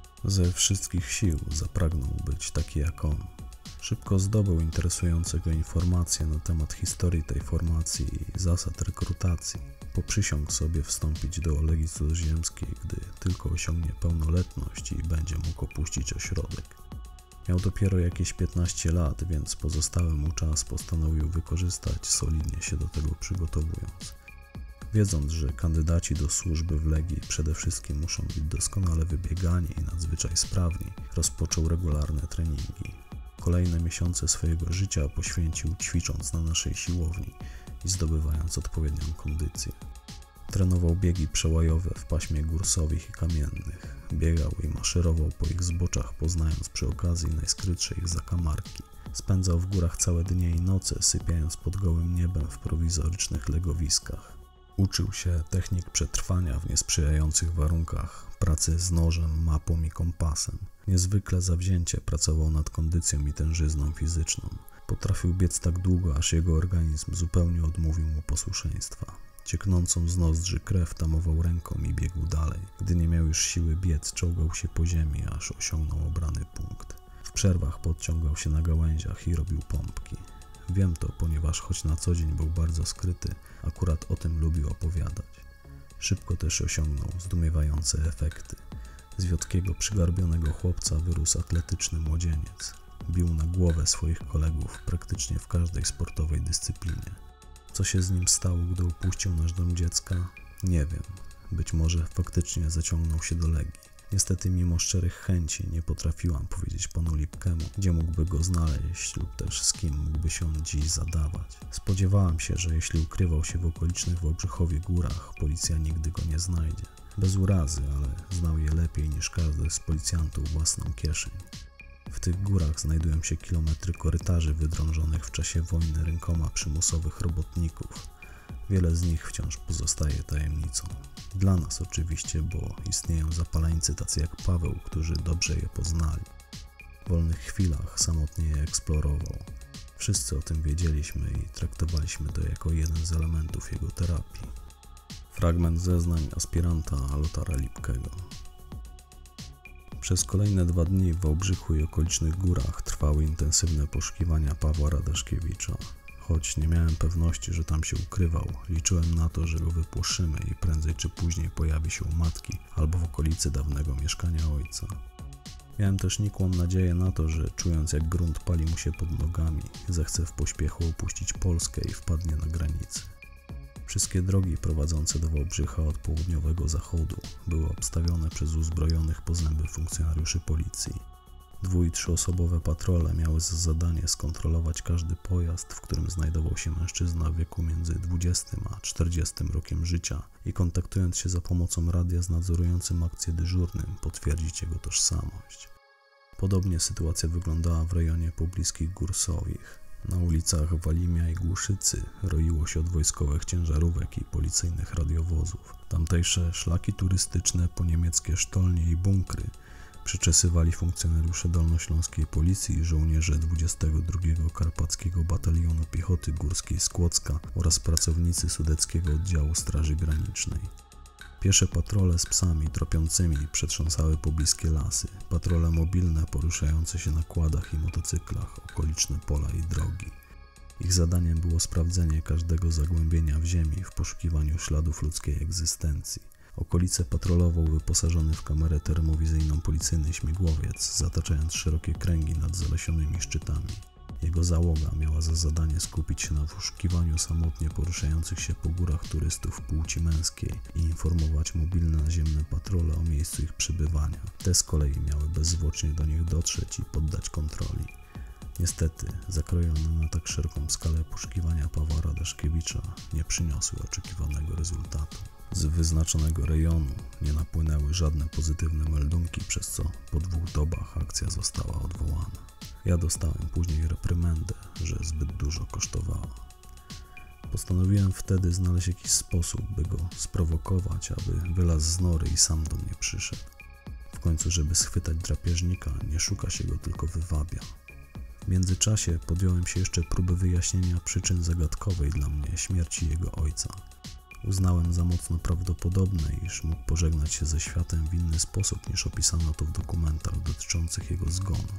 Ze wszystkich sił zapragnął być taki jak on. Szybko zdobył interesujące go informacje na temat historii tej formacji i zasad rekrutacji. Poprzysiągł sobie wstąpić do Legii Cudzoziemskiej, gdy tylko osiągnie pełnoletność i będzie mógł opuścić ośrodek. Miał dopiero jakieś 15 lat, więc pozostały mu czas postanowił wykorzystać, solidnie się do tego przygotowując. Wiedząc, że kandydaci do służby w Legii przede wszystkim muszą być doskonale wybiegani i nadzwyczaj sprawni, rozpoczął regularne treningi. Kolejne miesiące swojego życia poświęcił ćwicząc na naszej siłowni i zdobywając odpowiednią kondycję. Trenował biegi przełajowe w paśmie gór sowich i kamiennych. Biegał i maszerował po ich zboczach, poznając przy okazji najskrytsze ich zakamarki. Spędzał w górach całe dnie i noce, sypiając pod gołym niebem w prowizorycznych legowiskach. Uczył się technik przetrwania w niesprzyjających warunkach, pracy z nożem, mapą i kompasem. Niezwykle zawzięcie pracował nad kondycją i tężyzną fizyczną. Potrafił biec tak długo, aż jego organizm zupełnie odmówił mu posłuszeństwa. Cieknącą z nozdrzy krew tamował ręką i biegł dalej. Gdy nie miał już siły biec, czołgał się po ziemi, aż osiągnął obrany punkt. W przerwach podciągał się na gałęziach i robił pompki. Wiem to, ponieważ choć na co dzień był bardzo skryty, akurat o tym lubił opowiadać. Szybko też osiągnął zdumiewające efekty. Z wiotkiego, przygarbionego chłopca wyrósł atletyczny młodzieniec. Bił na głowę swoich kolegów praktycznie w każdej sportowej dyscyplinie. Co się z nim stało, gdy opuścił nasz dom dziecka? Nie wiem. Być może faktycznie zaciągnął się do Legii. Niestety mimo szczerych chęci nie potrafiłam powiedzieć panu Lipkemu, gdzie mógłby go znaleźć lub też z kim mógłby się on dziś zadawać. Spodziewałam się, że jeśli ukrywał się w okolicznych Wałbrzychowie górach, policja nigdy go nie znajdzie. Bez urazy, ale znał je lepiej niż każdy z policjantów własną kieszeń. W tych górach znajdują się kilometry korytarzy wydrążonych w czasie wojny rękoma przymusowych robotników. Wiele z nich wciąż pozostaje tajemnicą. Dla nas oczywiście, bo istnieją zapaleńcy tacy jak Paweł, którzy dobrze je poznali. W wolnych chwilach samotnie je eksplorował. Wszyscy o tym wiedzieliśmy i traktowaliśmy to jako jeden z elementów jego terapii. Fragment zeznań aspiranta Lothara Lipkego. Przez kolejne 2 dni w Wałbrzychu i okolicznych górach trwały intensywne poszukiwania Pawła Radaszkiewicza. Choć nie miałem pewności, że tam się ukrywał, liczyłem na to, że go wypłoszymy i prędzej czy później pojawi się u matki albo w okolicy dawnego mieszkania ojca. Miałem też nikłą nadzieję na to, że czując jak grunt pali mu się pod nogami, zechce w pośpiechu opuścić Polskę i wpadnie na granicy. Wszystkie drogi prowadzące do Wałbrzycha od południowego zachodu były obstawione przez uzbrojonych po zęby funkcjonariuszy policji. 2- i 3-osobowe patrole miały za zadanie skontrolować każdy pojazd, w którym znajdował się mężczyzna w wieku między 20 a 40 rokiem życia i kontaktując się za pomocą radia z nadzorującym akcję dyżurnym potwierdzić jego tożsamość. Podobnie sytuacja wyglądała w rejonie pobliskich Gór Sowich. Na ulicach Walimia i Głuszycy roiło się od wojskowych ciężarówek i policyjnych radiowozów. Tamtejsze szlaki turystyczne po niemieckie sztolnie i bunkry przeczesywali funkcjonariusze dolnośląskiej policji i żołnierze 22 Karpackiego Batalionu Piechoty Górskiej z Kłodzka oraz pracownicy Sudeckiego Oddziału Straży Granicznej. Piesze patrole z psami tropiącymi przetrząsały pobliskie lasy, patrole mobilne poruszające się na kładach i motocyklach, okoliczne pola i drogi. Ich zadaniem było sprawdzenie każdego zagłębienia w ziemi w poszukiwaniu śladów ludzkiej egzystencji. Okolice patrolował wyposażony w kamerę termowizyjną policyjny śmigłowiec, zataczając szerokie kręgi nad zalesionymi szczytami. Jego załoga miała za zadanie skupić się na poszukiwaniu samotnie poruszających się po górach turystów płci męskiej i informować mobilne naziemne patrole o miejscu ich przebywania. Te z kolei miały bezzwłocznie do nich dotrzeć i poddać kontroli. Niestety, zakrojone na tak szeroką skalę poszukiwania Pawła Radaszkiewicza nie przyniosły oczekiwanego rezultatu. Z wyznaczonego rejonu nie napłynęły żadne pozytywne meldunki, przez co po 2 dobach akcja została odwołana. Ja dostałem później reprymendę, że zbyt dużo kosztowała. Postanowiłem wtedy znaleźć jakiś sposób, by go sprowokować, aby wylazł z nory i sam do mnie przyszedł. W końcu, żeby schwytać drapieżnika, nie szuka się go, tylko wywabia. W międzyczasie podjąłem się jeszcze próby wyjaśnienia przyczyn zagadkowej dla mnie śmierci jego ojca. Uznałem za mocno prawdopodobne, iż mógł pożegnać się ze światem w inny sposób niż opisano to w dokumentach dotyczących jego zgonu.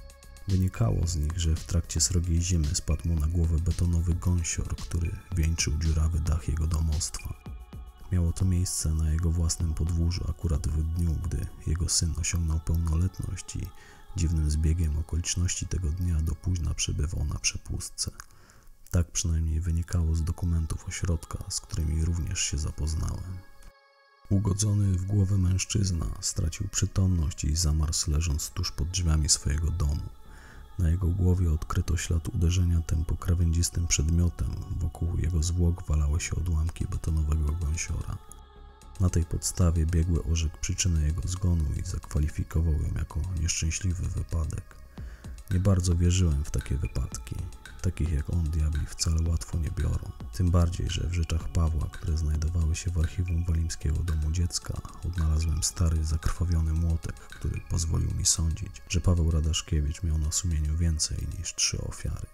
Wynikało z nich, że w trakcie srogiej zimy spadł mu na głowę betonowy gąsior, który wieńczył dziurawy dach jego domostwa. Miało to miejsce na jego własnym podwórzu akurat w dniu, gdy jego syn osiągnął pełnoletność i dziwnym zbiegiem okoliczności tego dnia do późna przebywał na przepustce. Tak przynajmniej wynikało z dokumentów ośrodka, z którymi również się zapoznałem. Ugodzony w głowę mężczyzna stracił przytomność i zamarzł leżąc tuż pod drzwiami swojego domu. Na jego głowie odkryto ślad uderzenia tępo-krawędzistym przedmiotem, wokół jego zwłok walały się odłamki betonowego gąsiora. Na tej podstawie biegły orzekł przyczynę jego zgonu i zakwalifikował ją jako nieszczęśliwy wypadek. Nie bardzo wierzyłem w takie wypadki. Takich jak on diabli wcale łatwo nie biorą. Tym bardziej, że w rzeczach Pawła, które znajdowały się w archiwum Walimskiego Domu Dziecka, odnalazłem stary, zakrwawiony młotek, który pozwolił mi sądzić, że Paweł Radaszkiewicz miał na sumieniu więcej niż 3 ofiary.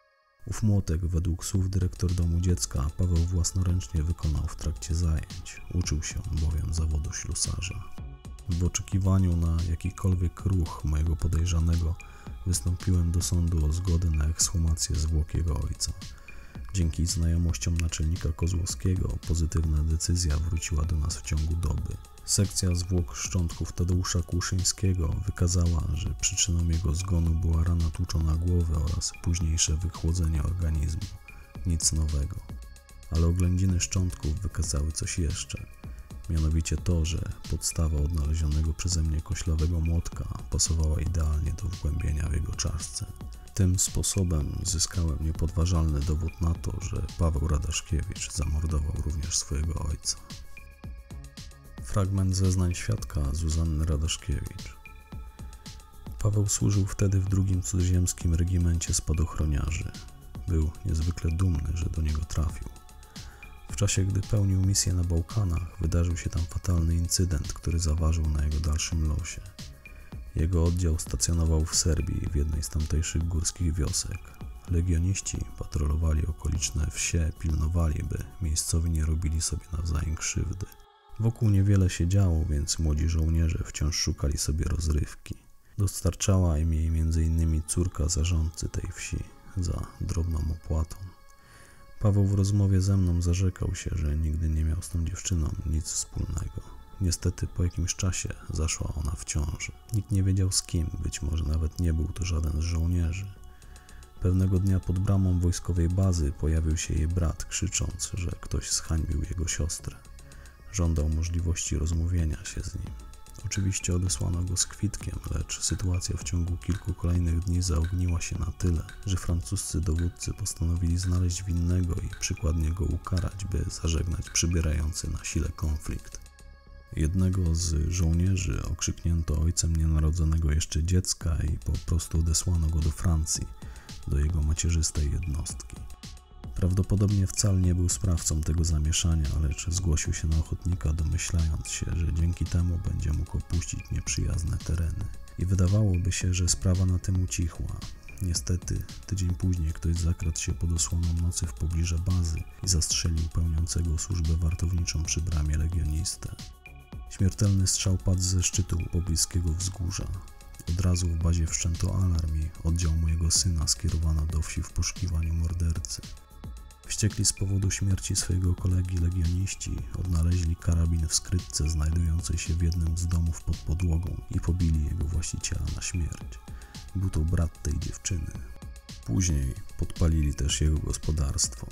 Ów młotek, według słów dyrektor Domu Dziecka, Paweł własnoręcznie wykonał w trakcie zajęć. Uczył się on bowiem zawodu ślusarza. W oczekiwaniu na jakikolwiek ruch mojego podejrzanego wystąpiłem do sądu o zgodę na ekshumację zwłok jego ojca. Dzięki znajomościom naczelnika Kozłowskiego pozytywna decyzja wróciła do nas w ciągu doby. Sekcja zwłok szczątków Tadeusza Kłuszyńskiego wykazała, że przyczyną jego zgonu była rana tłuczona głowy oraz późniejsze wychłodzenie organizmu. Nic nowego. Ale oględziny szczątków wykazały coś jeszcze. Mianowicie to, że podstawa odnalezionego przeze mnie koślawego młotka pasowała idealnie do wgłębienia w jego czaszce. Tym sposobem zyskałem niepodważalny dowód na to, że Paweł Radaszkiewicz zamordował również swojego ojca. Fragment zeznań świadka Zuzanny Radaszkiewicz. Paweł służył wtedy w 2. Cudzoziemskim Regimencie Spadochroniarzy. Był niezwykle dumny, że do niego trafił. W czasie, gdy pełnił misję na Bałkanach, wydarzył się tam fatalny incydent, który zaważył na jego dalszym losie. Jego oddział stacjonował w Serbii, w jednej z tamtejszych górskich wiosek. Legioniści patrolowali okoliczne wsie, pilnowali, by miejscowi nie robili sobie nawzajem krzywdy. Wokół niewiele się działo, więc młodzi żołnierze wciąż szukali sobie rozrywki. Dostarczała im jej m.in. córka zarządcy tej wsi za drobną opłatą. Paweł w rozmowie ze mną zarzekał się, że nigdy nie miał z tą dziewczyną nic wspólnego. Niestety po jakimś czasie zaszła ona w ciąży. Nikt nie wiedział z kim, być może nawet nie był to żaden z żołnierzy. Pewnego dnia pod bramą wojskowej bazy pojawił się jej brat, krzycząc, że ktoś zhańbił jego siostrę. Żądał możliwości rozmówienia się z nim. Oczywiście odesłano go z kwitkiem, lecz sytuacja w ciągu kilku kolejnych dni zaogniła się na tyle, że francuscy dowódcy postanowili znaleźć winnego i przykładnie go ukarać, by zażegnać przybierający na sile konflikt. Jednego z żołnierzy okrzyknięto ojcem nienarodzonego jeszcze dziecka i po prostu odesłano go do Francji, do jego macierzystej jednostki. Prawdopodobnie wcale nie był sprawcą tego zamieszania, lecz zgłosił się na ochotnika, domyślając się, że dzięki temu będzie mógł opuścić nieprzyjazne tereny. I wydawałoby się, że sprawa na tym ucichła. Niestety, tydzień później ktoś zakradł się pod osłoną nocy w pobliże bazy i zastrzelił pełniącego służbę wartowniczą przy bramie legionistę. Śmiertelny strzał padł ze szczytu pobliskiego wzgórza. Od razu w bazie wszczęto alarm i oddział mojego syna skierowano do wsi w poszukiwaniu mordercy. Wściekli z powodu śmierci swojego kolegi legioniści odnaleźli karabin w skrytce znajdującej się w jednym z domów pod podłogą i pobili jego właściciela na śmierć. Był to brat tej dziewczyny. Później podpalili też jego gospodarstwo.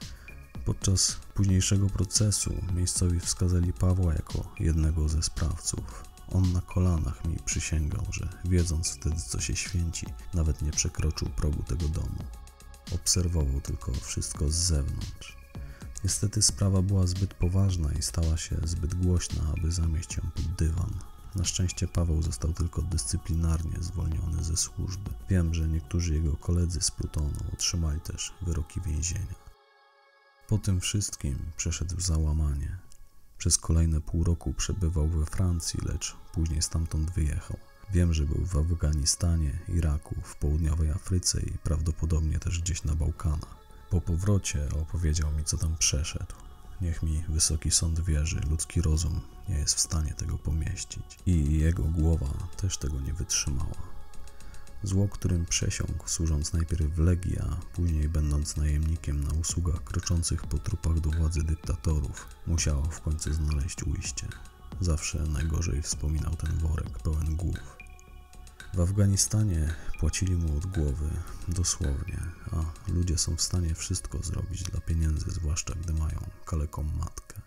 Podczas późniejszego procesu miejscowi wskazali Pawła jako jednego ze sprawców. On na kolanach mi przysięgał, że wiedząc wtedy, co się święci, nawet nie przekroczył progu tego domu. Obserwował tylko wszystko z zewnątrz. Niestety sprawa była zbyt poważna i stała się zbyt głośna, aby zamieść ją pod dywan. Na szczęście Paweł został tylko dyscyplinarnie zwolniony ze służby. Wiem, że niektórzy jego koledzy z plutonu otrzymali też wyroki więzienia. Po tym wszystkim przeszedł załamanie. Przez kolejne pół roku przebywał we Francji, lecz później stamtąd wyjechał. Wiem, że był w Afganistanie, Iraku, w południowej Afryce i prawdopodobnie też gdzieś na Bałkanach. Po powrocie opowiedział mi, co tam przeszedł. Niech mi Wysoki Sąd wierzy, ludzki rozum nie jest w stanie tego pomieścić. I jego głowa też tego nie wytrzymała. Zło, którym przesiąkł, służąc najpierw w Legii, a później będąc najemnikiem na usługach kroczących po trupach do władzy dyktatorów, musiało w końcu znaleźć ujście. Zawsze najgorzej wspominał ten worek pełen głów. W Afganistanie płacili mu od głowy, dosłownie, a ludzie są w stanie wszystko zrobić dla pieniędzy, zwłaszcza gdy mają kaleką matkę.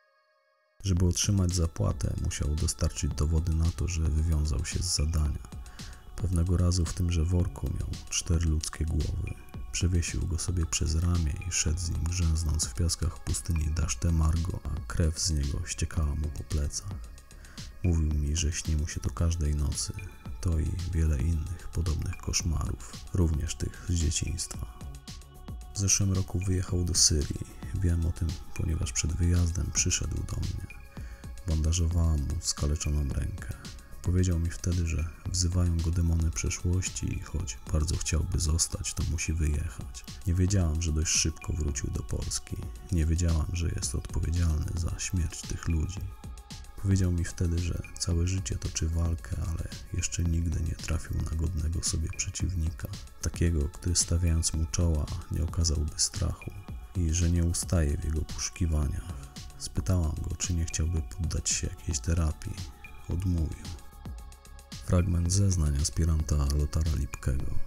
Żeby otrzymać zapłatę, musiał dostarczyć dowody na to, że wywiązał się z zadania. Pewnego razu w tymże worku miał 4 ludzkie głowy. Przewiesił go sobie przez ramię i szedł z nim grzęznąc w piaskach pustyni Daszte Margo, a krew z niego ściekała mu po plecach. Mówił mi, że śni mu się to każdej nocy. To i wiele innych podobnych koszmarów, również tych z dzieciństwa. W zeszłym roku wyjechał do Syrii. Wiem o tym, ponieważ przed wyjazdem przyszedł do mnie. Bandażowałam mu skaleczoną rękę. Powiedział mi wtedy, że wzywają go demony przeszłości i choć bardzo chciałby zostać, to musi wyjechać. Nie wiedziałam, że dość szybko wrócił do Polski. Nie wiedziałam, że jest odpowiedzialny za śmierć tych ludzi. Powiedział mi wtedy, że całe życie toczy walkę, ale jeszcze nigdy nie trafił na godnego sobie przeciwnika. Takiego, który stawiając mu czoła, nie okazałby strachu i że nie ustaje w jego poszukiwaniach. Spytałam go, czy nie chciałby poddać się jakiejś terapii. Odmówił. Fragment zeznań aspiranta Lothara Lipkego.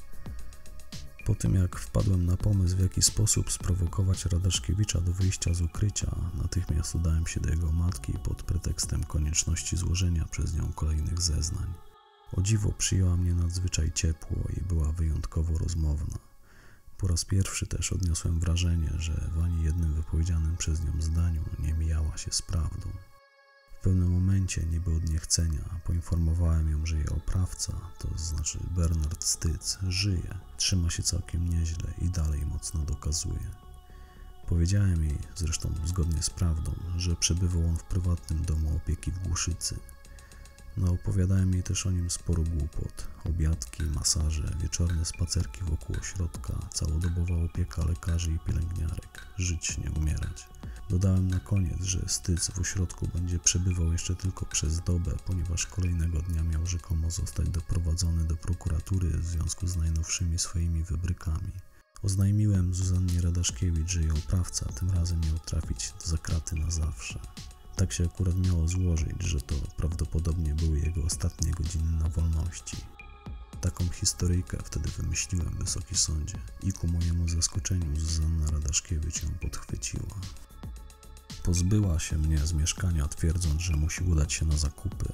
Po tym jak wpadłem na pomysł, w jaki sposób sprowokować Radaszkiewicza do wyjścia z ukrycia, natychmiast udałem się do jego matki pod pretekstem konieczności złożenia przez nią kolejnych zeznań. O dziwo przyjęła mnie nadzwyczaj ciepło i była wyjątkowo rozmowna. Po raz pierwszy też odniosłem wrażenie, że w ani jednym wypowiedzianym przez nią zdaniu nie mijała się z prawdą. W pewnym momencie, niby od niechcenia, poinformowałem ją, że jej oprawca, to znaczy Bernard Styc, żyje, trzyma się całkiem nieźle i dalej mocno dokazuje. Powiedziałem jej, zresztą zgodnie z prawdą, że przebywał on w prywatnym domu opieki w Głuszycy. No, opowiadałem jej też o nim sporo głupot, obiadki, masaże, wieczorne spacerki wokół ośrodka, całodobowa opieka lekarzy i pielęgniarek, żyć, nie umierać. Dodałem na koniec, że Styc w ośrodku będzie przebywał jeszcze tylko przez dobę, ponieważ kolejnego dnia miał rzekomo zostać doprowadzony do prokuratury w związku z najnowszymi swoimi wybrykami. Oznajmiłem Zuzannie Radaszkiewicz, że jej oprawca tym razem miał trafić za kraty na zawsze. Tak się akurat miało złożyć, że to prawdopodobnie były jego ostatnie godziny na wolności. Taką historyjkę wtedy wymyśliłem, Wysoki Sądzie, i ku mojemu zaskoczeniu Zuzanna Radaszkiewicz ją podchwyciła. Pozbyła się mnie z mieszkania, twierdząc, że musi udać się na zakupy.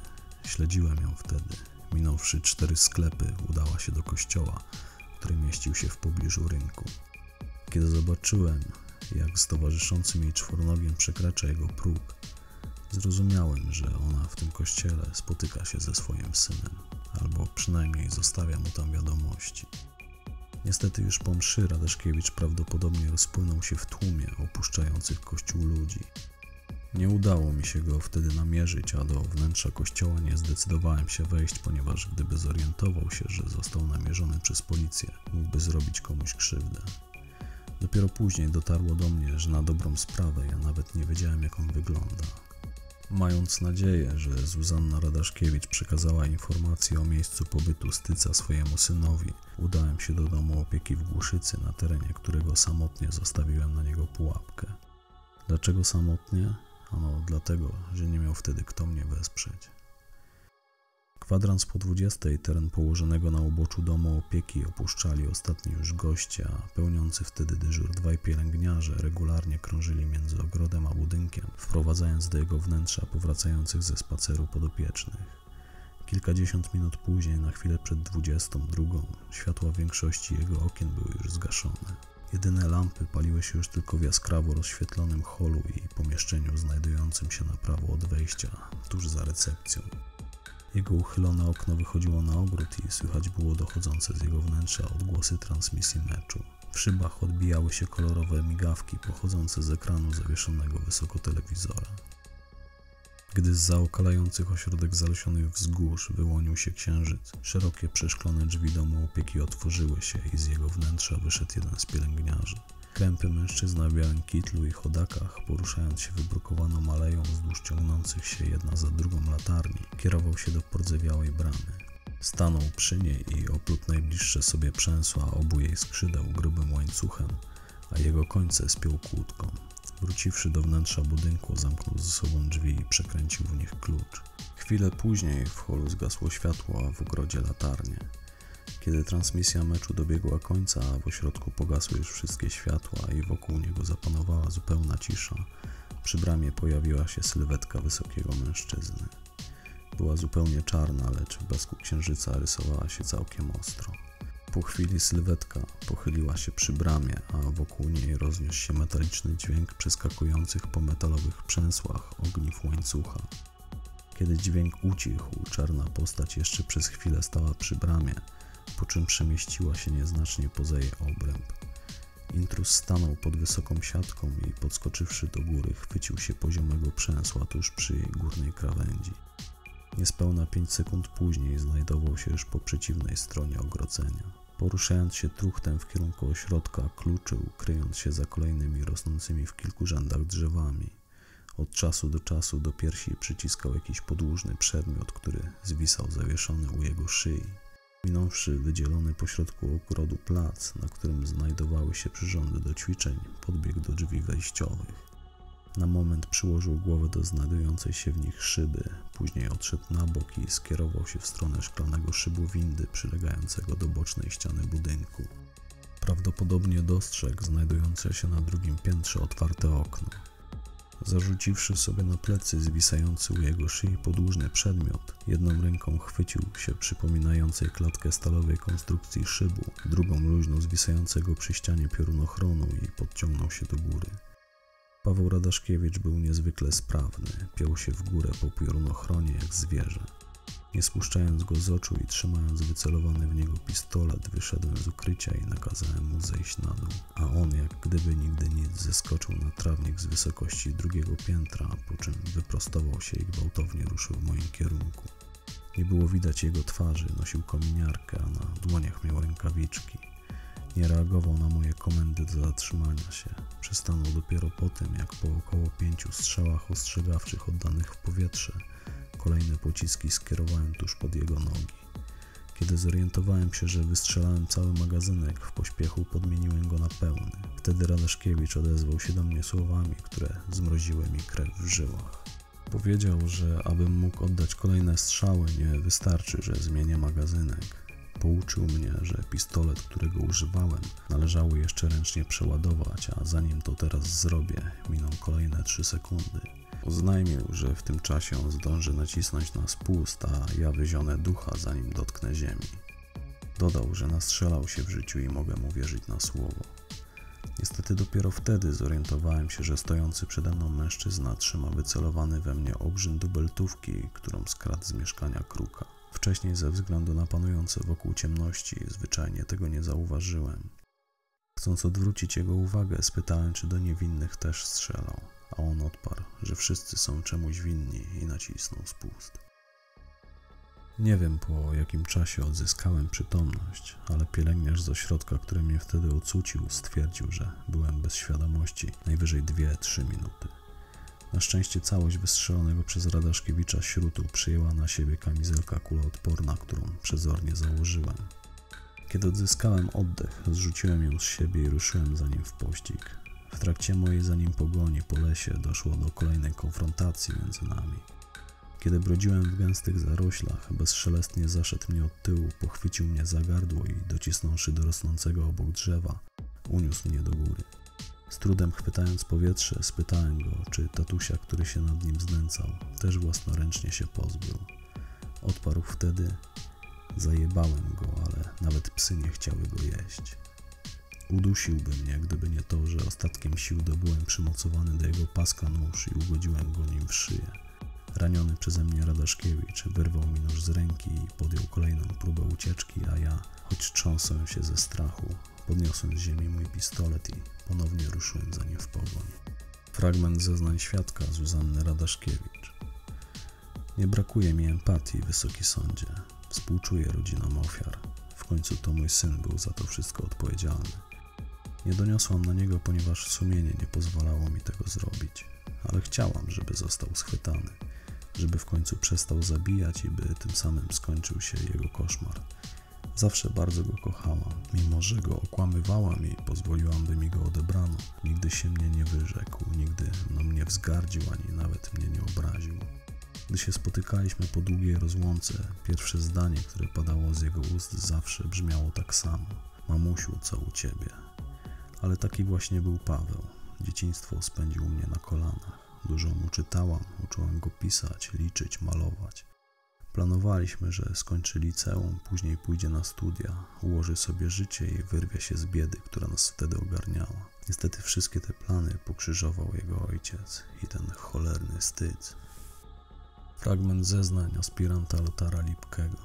Śledziłem ją wtedy. Minąwszy 4 sklepy, udała się do kościoła, który mieścił się w pobliżu rynku. Kiedy zobaczyłem, jak z towarzyszącym jej czwornogiem przekracza jego próg, zrozumiałem, że ona w tym kościele spotyka się ze swoim synem, albo przynajmniej zostawia mu tam wiadomości. Niestety już po mszy Radaszkiewicz prawdopodobnie rozpłynął się w tłumie opuszczających kościół ludzi. Nie udało mi się go wtedy namierzyć, a do wnętrza kościoła nie zdecydowałem się wejść, ponieważ gdyby zorientował się, że został namierzony przez policję, mógłby zrobić komuś krzywdę. Dopiero później dotarło do mnie, że na dobrą sprawę ja nawet nie wiedziałem, jak on wygląda. Mając nadzieję, że Zuzanna Radaszkiewicz przekazała informację o miejscu pobytu Styca swojemu synowi, udałem się do domu opieki w Głuszycy, na terenie którego samotnie zostawiłem na niego pułapkę. Dlaczego samotnie? Ano dlatego, że nie miał wtedy kto mnie wesprzeć. Kwadrans po 20 teren położonego na uboczu domu opieki opuszczali ostatni już goście, a pełniący wtedy dyżur 2 pielęgniarze regularnie krążyli między ogrodem a budynkiem, wprowadzając do jego wnętrza powracających ze spaceru podopiecznych. Kilkadziesiąt minut później, na chwilę przed 22, światła większości jego okien były już zgaszone. Jedyne lampy paliły się już tylko w jaskrawo rozświetlonym holu i pomieszczeniu znajdującym się na prawo od wejścia, tuż za recepcją. Jego uchylone okno wychodziło na ogród i słychać było dochodzące z jego wnętrza odgłosy transmisji meczu. W szybach odbijały się kolorowe migawki pochodzące z ekranu zawieszonego wysoko telewizora. Gdy zza okalających ośrodek zalesionych wzgórz wyłonił się księżyc, szerokie przeszklone drzwi domu opieki otworzyły się i z jego wnętrza wyszedł jeden z pielęgniarzy. Krępy mężczyzna w białym kitlu i chodakach, poruszając się wybrukowaną aleją wzdłuż ciągnących się jedna za drugą latarni, kierował się do pordzewiałej bramy. Stanął przy niej i oplótł najbliższe sobie przęsła obu jej skrzydeł grubym łańcuchem, a jego końce spiął kłódką. Wróciwszy do wnętrza budynku, zamknął ze sobą drzwi i przekręcił w nich klucz. Chwilę później w holu zgasło światło, a w ogrodzie latarnie. Kiedy transmisja meczu dobiegła końca, a w ośrodku pogasły już wszystkie światła i wokół niego zapanowała zupełna cisza, przy bramie pojawiła się sylwetka wysokiego mężczyzny. Była zupełnie czarna, lecz w blasku księżyca rysowała się całkiem ostro. Po chwili sylwetka pochyliła się przy bramie, a wokół niej rozniósł się metaliczny dźwięk przeskakujących po metalowych przęsłach ogniw łańcucha. Kiedy dźwięk ucichł, czarna postać jeszcze przez chwilę stała przy bramie, po czym przemieściła się nieznacznie poza jej obręb. Intruz stanął pod wysoką siatką i podskoczywszy do góry, chwycił się poziomego przęsła tuż przy jej górnej krawędzi. Niespełna 5 sekund później znajdował się już po przeciwnej stronie ogrodzenia. Poruszając się truchtem w kierunku ośrodka, kluczył, kryjąc się za kolejnymi rosnącymi w kilku rzędach drzewami. Od czasu do czasu do piersi przyciskał jakiś podłużny przedmiot, który zwisał zawieszony u jego szyi. Minąwszy wydzielony pośrodku ogrodu plac, na którym znajdowały się przyrządy do ćwiczeń, podbiegł do drzwi wejściowych. Na moment przyłożył głowę do znajdującej się w nich szyby, później odszedł na bok i skierował się w stronę szklanego szybu windy przylegającego do bocznej ściany budynku. Prawdopodobnie dostrzegł znajdujące się na drugim piętrze otwarte okno. Zarzuciwszy sobie na plecy zwisający u jego szyi podłużny przedmiot, jedną ręką chwycił się przypominającej klatkę stalowej konstrukcji szybu, drugą luźno zwisającego przy ścianie piorunochronu i podciągnął się do góry. Paweł Radaszkiewicz był niezwykle sprawny, piął się w górę po piorunochronie jak zwierzę. Nie spuszczając go z oczu i trzymając wycelowany w niego pistolet, wyszedłem z ukrycia i nakazałem mu zejść na dół, a on jak gdyby nigdy nic zeskoczył na trawnik z wysokości 2. piętra, po czym wyprostował się i gwałtownie ruszył w moim kierunku. Nie było widać jego twarzy, nosił kominiarkę, a na dłoniach miał rękawiczki. Nie reagował na moje komendy do zatrzymania się. Przystanął dopiero po tym, jak po około 5 strzałach ostrzegawczych oddanych w powietrze kolejne pociski skierowałem tuż pod jego nogi. Kiedy zorientowałem się, że wystrzelałem cały magazynek, w pośpiechu podmieniłem go na pełny. Wtedy Radaszkiewicz odezwał się do mnie słowami, które zmroziły mi krew w żyłach. Powiedział, że abym mógł oddać kolejne strzały, nie wystarczy, że zmienię magazynek. Pouczył mnie, że pistolet, którego używałem, należało jeszcze ręcznie przeładować, a zanim to teraz zrobię, miną kolejne 3 sekundy. Oznajmił, że w tym czasie on zdąży nacisnąć na spust, a ja wyzionę ducha, zanim dotknę ziemi. Dodał, że nastrzelał się w życiu i mogę mu wierzyć na słowo. Niestety dopiero wtedy zorientowałem się, że stojący przede mną mężczyzna trzyma wycelowany we mnie obrzyn dubeltówki, którą skradł z mieszkania Kruka. Wcześniej ze względu na panujące wokół ciemności zwyczajnie tego nie zauważyłem. Chcąc odwrócić jego uwagę, spytałem, czy do niewinnych też strzelał, a on odparł, że wszyscy są czemuś winni i nacisnął spust. Nie wiem, po jakim czasie odzyskałem przytomność, ale pielęgniarz z ośrodka, który mnie wtedy ocucił, stwierdził, że byłem bez świadomości najwyżej 2-3 minuty. Na szczęście całość wystrzelonego przez Radaszkiewicza śrutu przyjęła na siebie kamizelka kuloodporna, którą przezornie założyłem. Kiedy odzyskałem oddech, zrzuciłem ją z siebie i ruszyłem za nim w pościg. W trakcie mojej za nim pogoni po lesie doszło do kolejnej konfrontacji między nami. Kiedy brodziłem w gęstych zaroślach, bezszelestnie zaszedł mnie od tyłu, pochwycił mnie za gardło i docisnąwszy do rosnącego obok drzewa, uniósł mnie do góry. Z trudem chwytając powietrze, spytałem go, czy tatusia, który się nad nim znęcał, też własnoręcznie się pozbył. Odparł wtedy: zajebałem go, ale nawet psy nie chciały go jeść. Udusiłby mnie, gdyby nie to, że ostatkiem sił dobyłem przymocowany do jego paska nóż i ugodziłem go nim w szyję. Raniony przeze mnie Radaszkiewicz wyrwał mi nóż z ręki i podjął kolejną próbę ucieczki, a ja, choć trząsłem się ze strachu, podniosłem z ziemi mój pistolet i ponownie ruszyłem za nim w pogoń. Fragment zeznań świadka Zuzanny Radaszkiewicz. Nie brakuje mi empatii, Wysoki Sądzie. Współczuję rodzinom ofiar. W końcu to mój syn był za to wszystko odpowiedzialny. Nie doniosłam na niego, ponieważ sumienie nie pozwalało mi tego zrobić, ale chciałam, żeby został schwytany, żeby w końcu przestał zabijać i by tym samym skończył się jego koszmar. Zawsze bardzo go kochałam, mimo że go okłamywałam i pozwoliłam, by mi go odebrano. Nigdy się mnie nie wyrzekł, nigdy mną nie wzgardził, ani nawet mnie nie obraził. Gdy się spotykaliśmy po długiej rozłące, pierwsze zdanie, które padało z jego ust, zawsze brzmiało tak samo: mamusiu, co u ciebie? Ale taki właśnie był Paweł. Dzieciństwo spędził u mnie na kolanach. Dużo mu czytałam, uczyłam go pisać, liczyć, malować. Planowaliśmy, że skończy liceum, później pójdzie na studia, ułoży sobie życie i wyrwie się z biedy, która nas wtedy ogarniała. Niestety wszystkie te plany pokrzyżował jego ojciec i ten cholerny Styc. Fragment zeznań aspiranta Lotara Lipkego.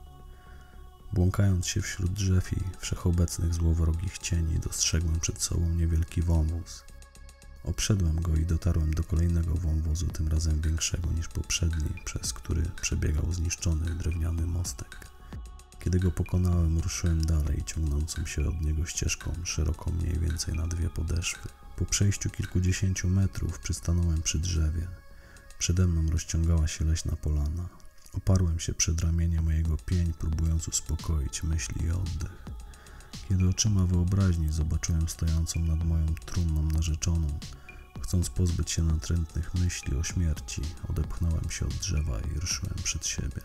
Błąkając się wśród drzew i wszechobecnych złowrogich cieni, dostrzegłem przed sobą niewielki wąwóz. Obszedłem go i dotarłem do kolejnego wąwozu, tym razem większego niż poprzedni, przez który przebiegał zniszczony drewniany mostek. Kiedy go pokonałem, ruszyłem dalej, ciągnącą się od niego ścieżką, szeroką mniej więcej na 2 podeszwy. Po przejściu kilkudziesięciu metrów przystanąłem przy drzewie. Przede mną rozciągała się leśna polana. Oparłem się przed ramieniem mojego pień, próbując uspokoić myśli i oddech. Kiedy oczyma wyobraźni zobaczyłem stojącą nad moją trumną narzeczoną, chcąc pozbyć się natrętnych myśli o śmierci, odepchnąłem się od drzewa i ruszyłem przed siebie.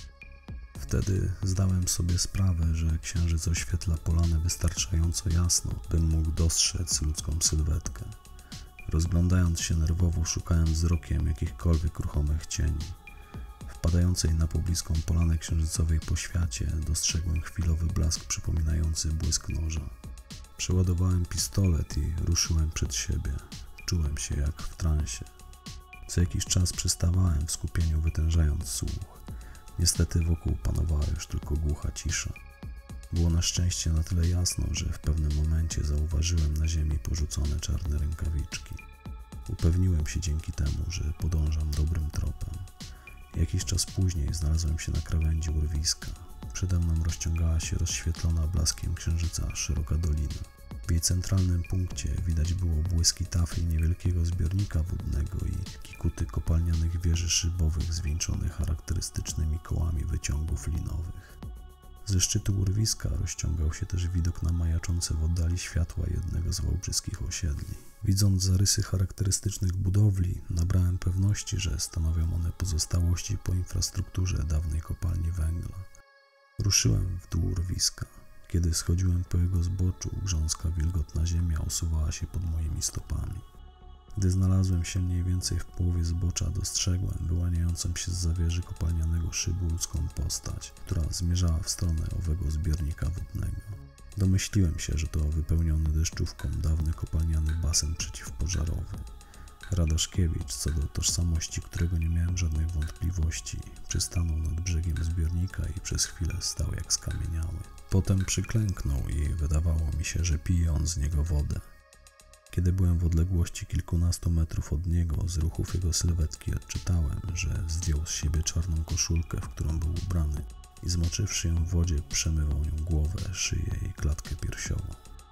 Wtedy zdałem sobie sprawę, że księżyc oświetla polanę wystarczająco jasno, bym mógł dostrzec ludzką sylwetkę. Rozglądając się nerwowo, szukałem wzrokiem jakichkolwiek ruchomych cieni. W padającej na pobliską polanę księżycowej poświacie dostrzegłem chwilowy blask przypominający błysk noża. Przeładowałem pistolet i ruszyłem przed siebie. Czułem się jak w transie. Co jakiś czas przystawałem w skupieniu, wytężając słuch. Niestety wokół panowała już tylko głucha cisza. Było na szczęście na tyle jasno, że w pewnym momencie zauważyłem na ziemi porzucone czarne rękawiczki. Upewniłem się dzięki temu, że podążam dobrym tropem. Jakiś czas później znalazłem się na krawędzi urwiska. Przede mną rozciągała się rozświetlona blaskiem księżyca szeroka dolina. W jej centralnym punkcie widać było błyski tafli niewielkiego zbiornika wodnego i kikuty kopalnianych wieży szybowych zwieńczonych charakterystycznymi kołami wyciągów linowych. Ze szczytu urwiska rozciągał się też widok na majaczące w oddali światła jednego z wałbrzyskich osiedli. Widząc zarysy charakterystycznych budowli, nabrałem pewności, że stanowią one pozostałości po infrastrukturze dawnej kopalni węgla. Ruszyłem w dół urwiska. Kiedy schodziłem po jego zboczu, grząska wilgotna ziemia osuwała się pod moimi stopami. Gdy znalazłem się mniej więcej w połowie zbocza, dostrzegłem wyłaniającą się z zawieży kopalnianego szybu ludzką postać, która zmierzała w stronę owego zbiornika wodnego. Domyśliłem się, że to wypełniony deszczówką dawny kopalniany basen przeciwpożarowy. Radaszkiewicz, co do tożsamości którego nie miałem żadnych wątpliwości, przystanął nad brzegiem zbiornika i przez chwilę stał jak skamieniały. Potem przyklęknął i wydawało mi się, że pije on z niego wodę. Kiedy byłem w odległości kilkunastu metrów od niego, z ruchów jego sylwetki odczytałem, że zdjął z siebie czarną koszulkę, w którą był ubrany i zmoczywszy ją w wodzie, przemywał nią głowę, szyję i klatkę piersiową.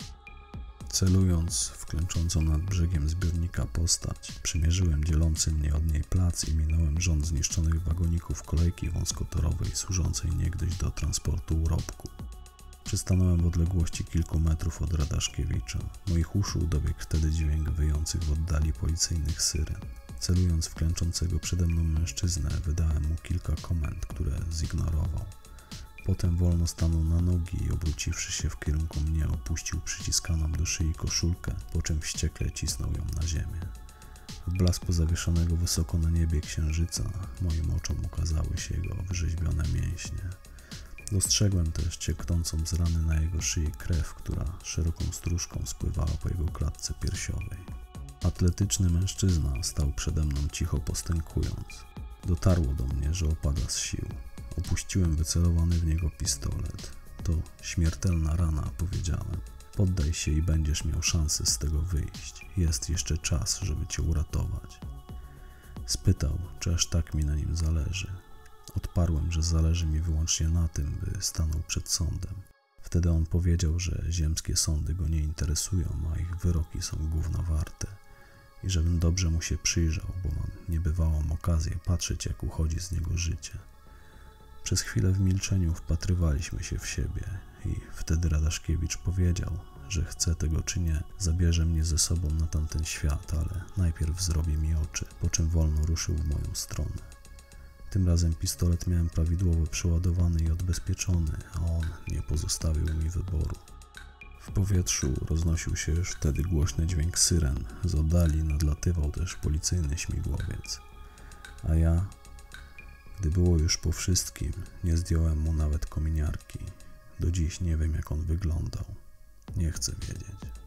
Celując w klęczącą nad brzegiem zbiornika postać, przymierzyłem dzielący mnie od niej plac i minąłem rząd zniszczonych wagoników kolejki wąskotorowej służącej niegdyś do transportu urobku. Przystanąłem w odległości kilku metrów od Radaszkiewicza. Moich uszu dobiegł wtedy dźwięk wyjących w oddali policyjnych syren. Celując w klęczącego przede mną mężczyznę, wydałem mu kilka komend, które zignorował. Potem wolno stanął na nogi i obróciwszy się w kierunku mnie, opuścił przyciskaną do szyi koszulkę, po czym wściekle cisnął ją na ziemię. W blasku zawieszonego wysoko na niebie księżyca moim oczom ukazały się jego wyrzeźbione mięśnie. Dostrzegłem też cieknącą z rany na jego szyi krew, która szeroką stróżką spływała po jego klatce piersiowej. Atletyczny mężczyzna stał przede mną cicho postękując. Dotarło do mnie, że opada z sił. Opuściłem wycelowany w niego pistolet. To śmiertelna rana, powiedziałem. Poddaj się i będziesz miał szansę z tego wyjść. Jest jeszcze czas, żeby cię uratować. Spytał, czy aż tak mi na nim zależy. Odparłem, że zależy mi wyłącznie na tym, by stanął przed sądem. Wtedy on powiedział, że ziemskie sądy go nie interesują, a ich wyroki są gówna warte. I żebym dobrze mu się przyjrzał, bo mam niebywałą okazję patrzeć, jak uchodzi z niego życie. Przez chwilę w milczeniu wpatrywaliśmy się w siebie i wtedy Radaszkiewicz powiedział, że chce tego czy nie, zabierze mnie ze sobą na tamten świat, ale najpierw zrobi mi oczy, po czym wolno ruszył w moją stronę. Tym razem pistolet miałem prawidłowo przeładowany i odbezpieczony, a on nie pozostawił mi wyboru. W powietrzu roznosił się już wtedy głośny dźwięk syren, z oddali nadlatywał też policyjny śmigłowiec. A ja, gdy było już po wszystkim, nie zdjąłem mu nawet kominiarki. Do dziś nie wiem, jak on wyglądał. Nie chcę wiedzieć.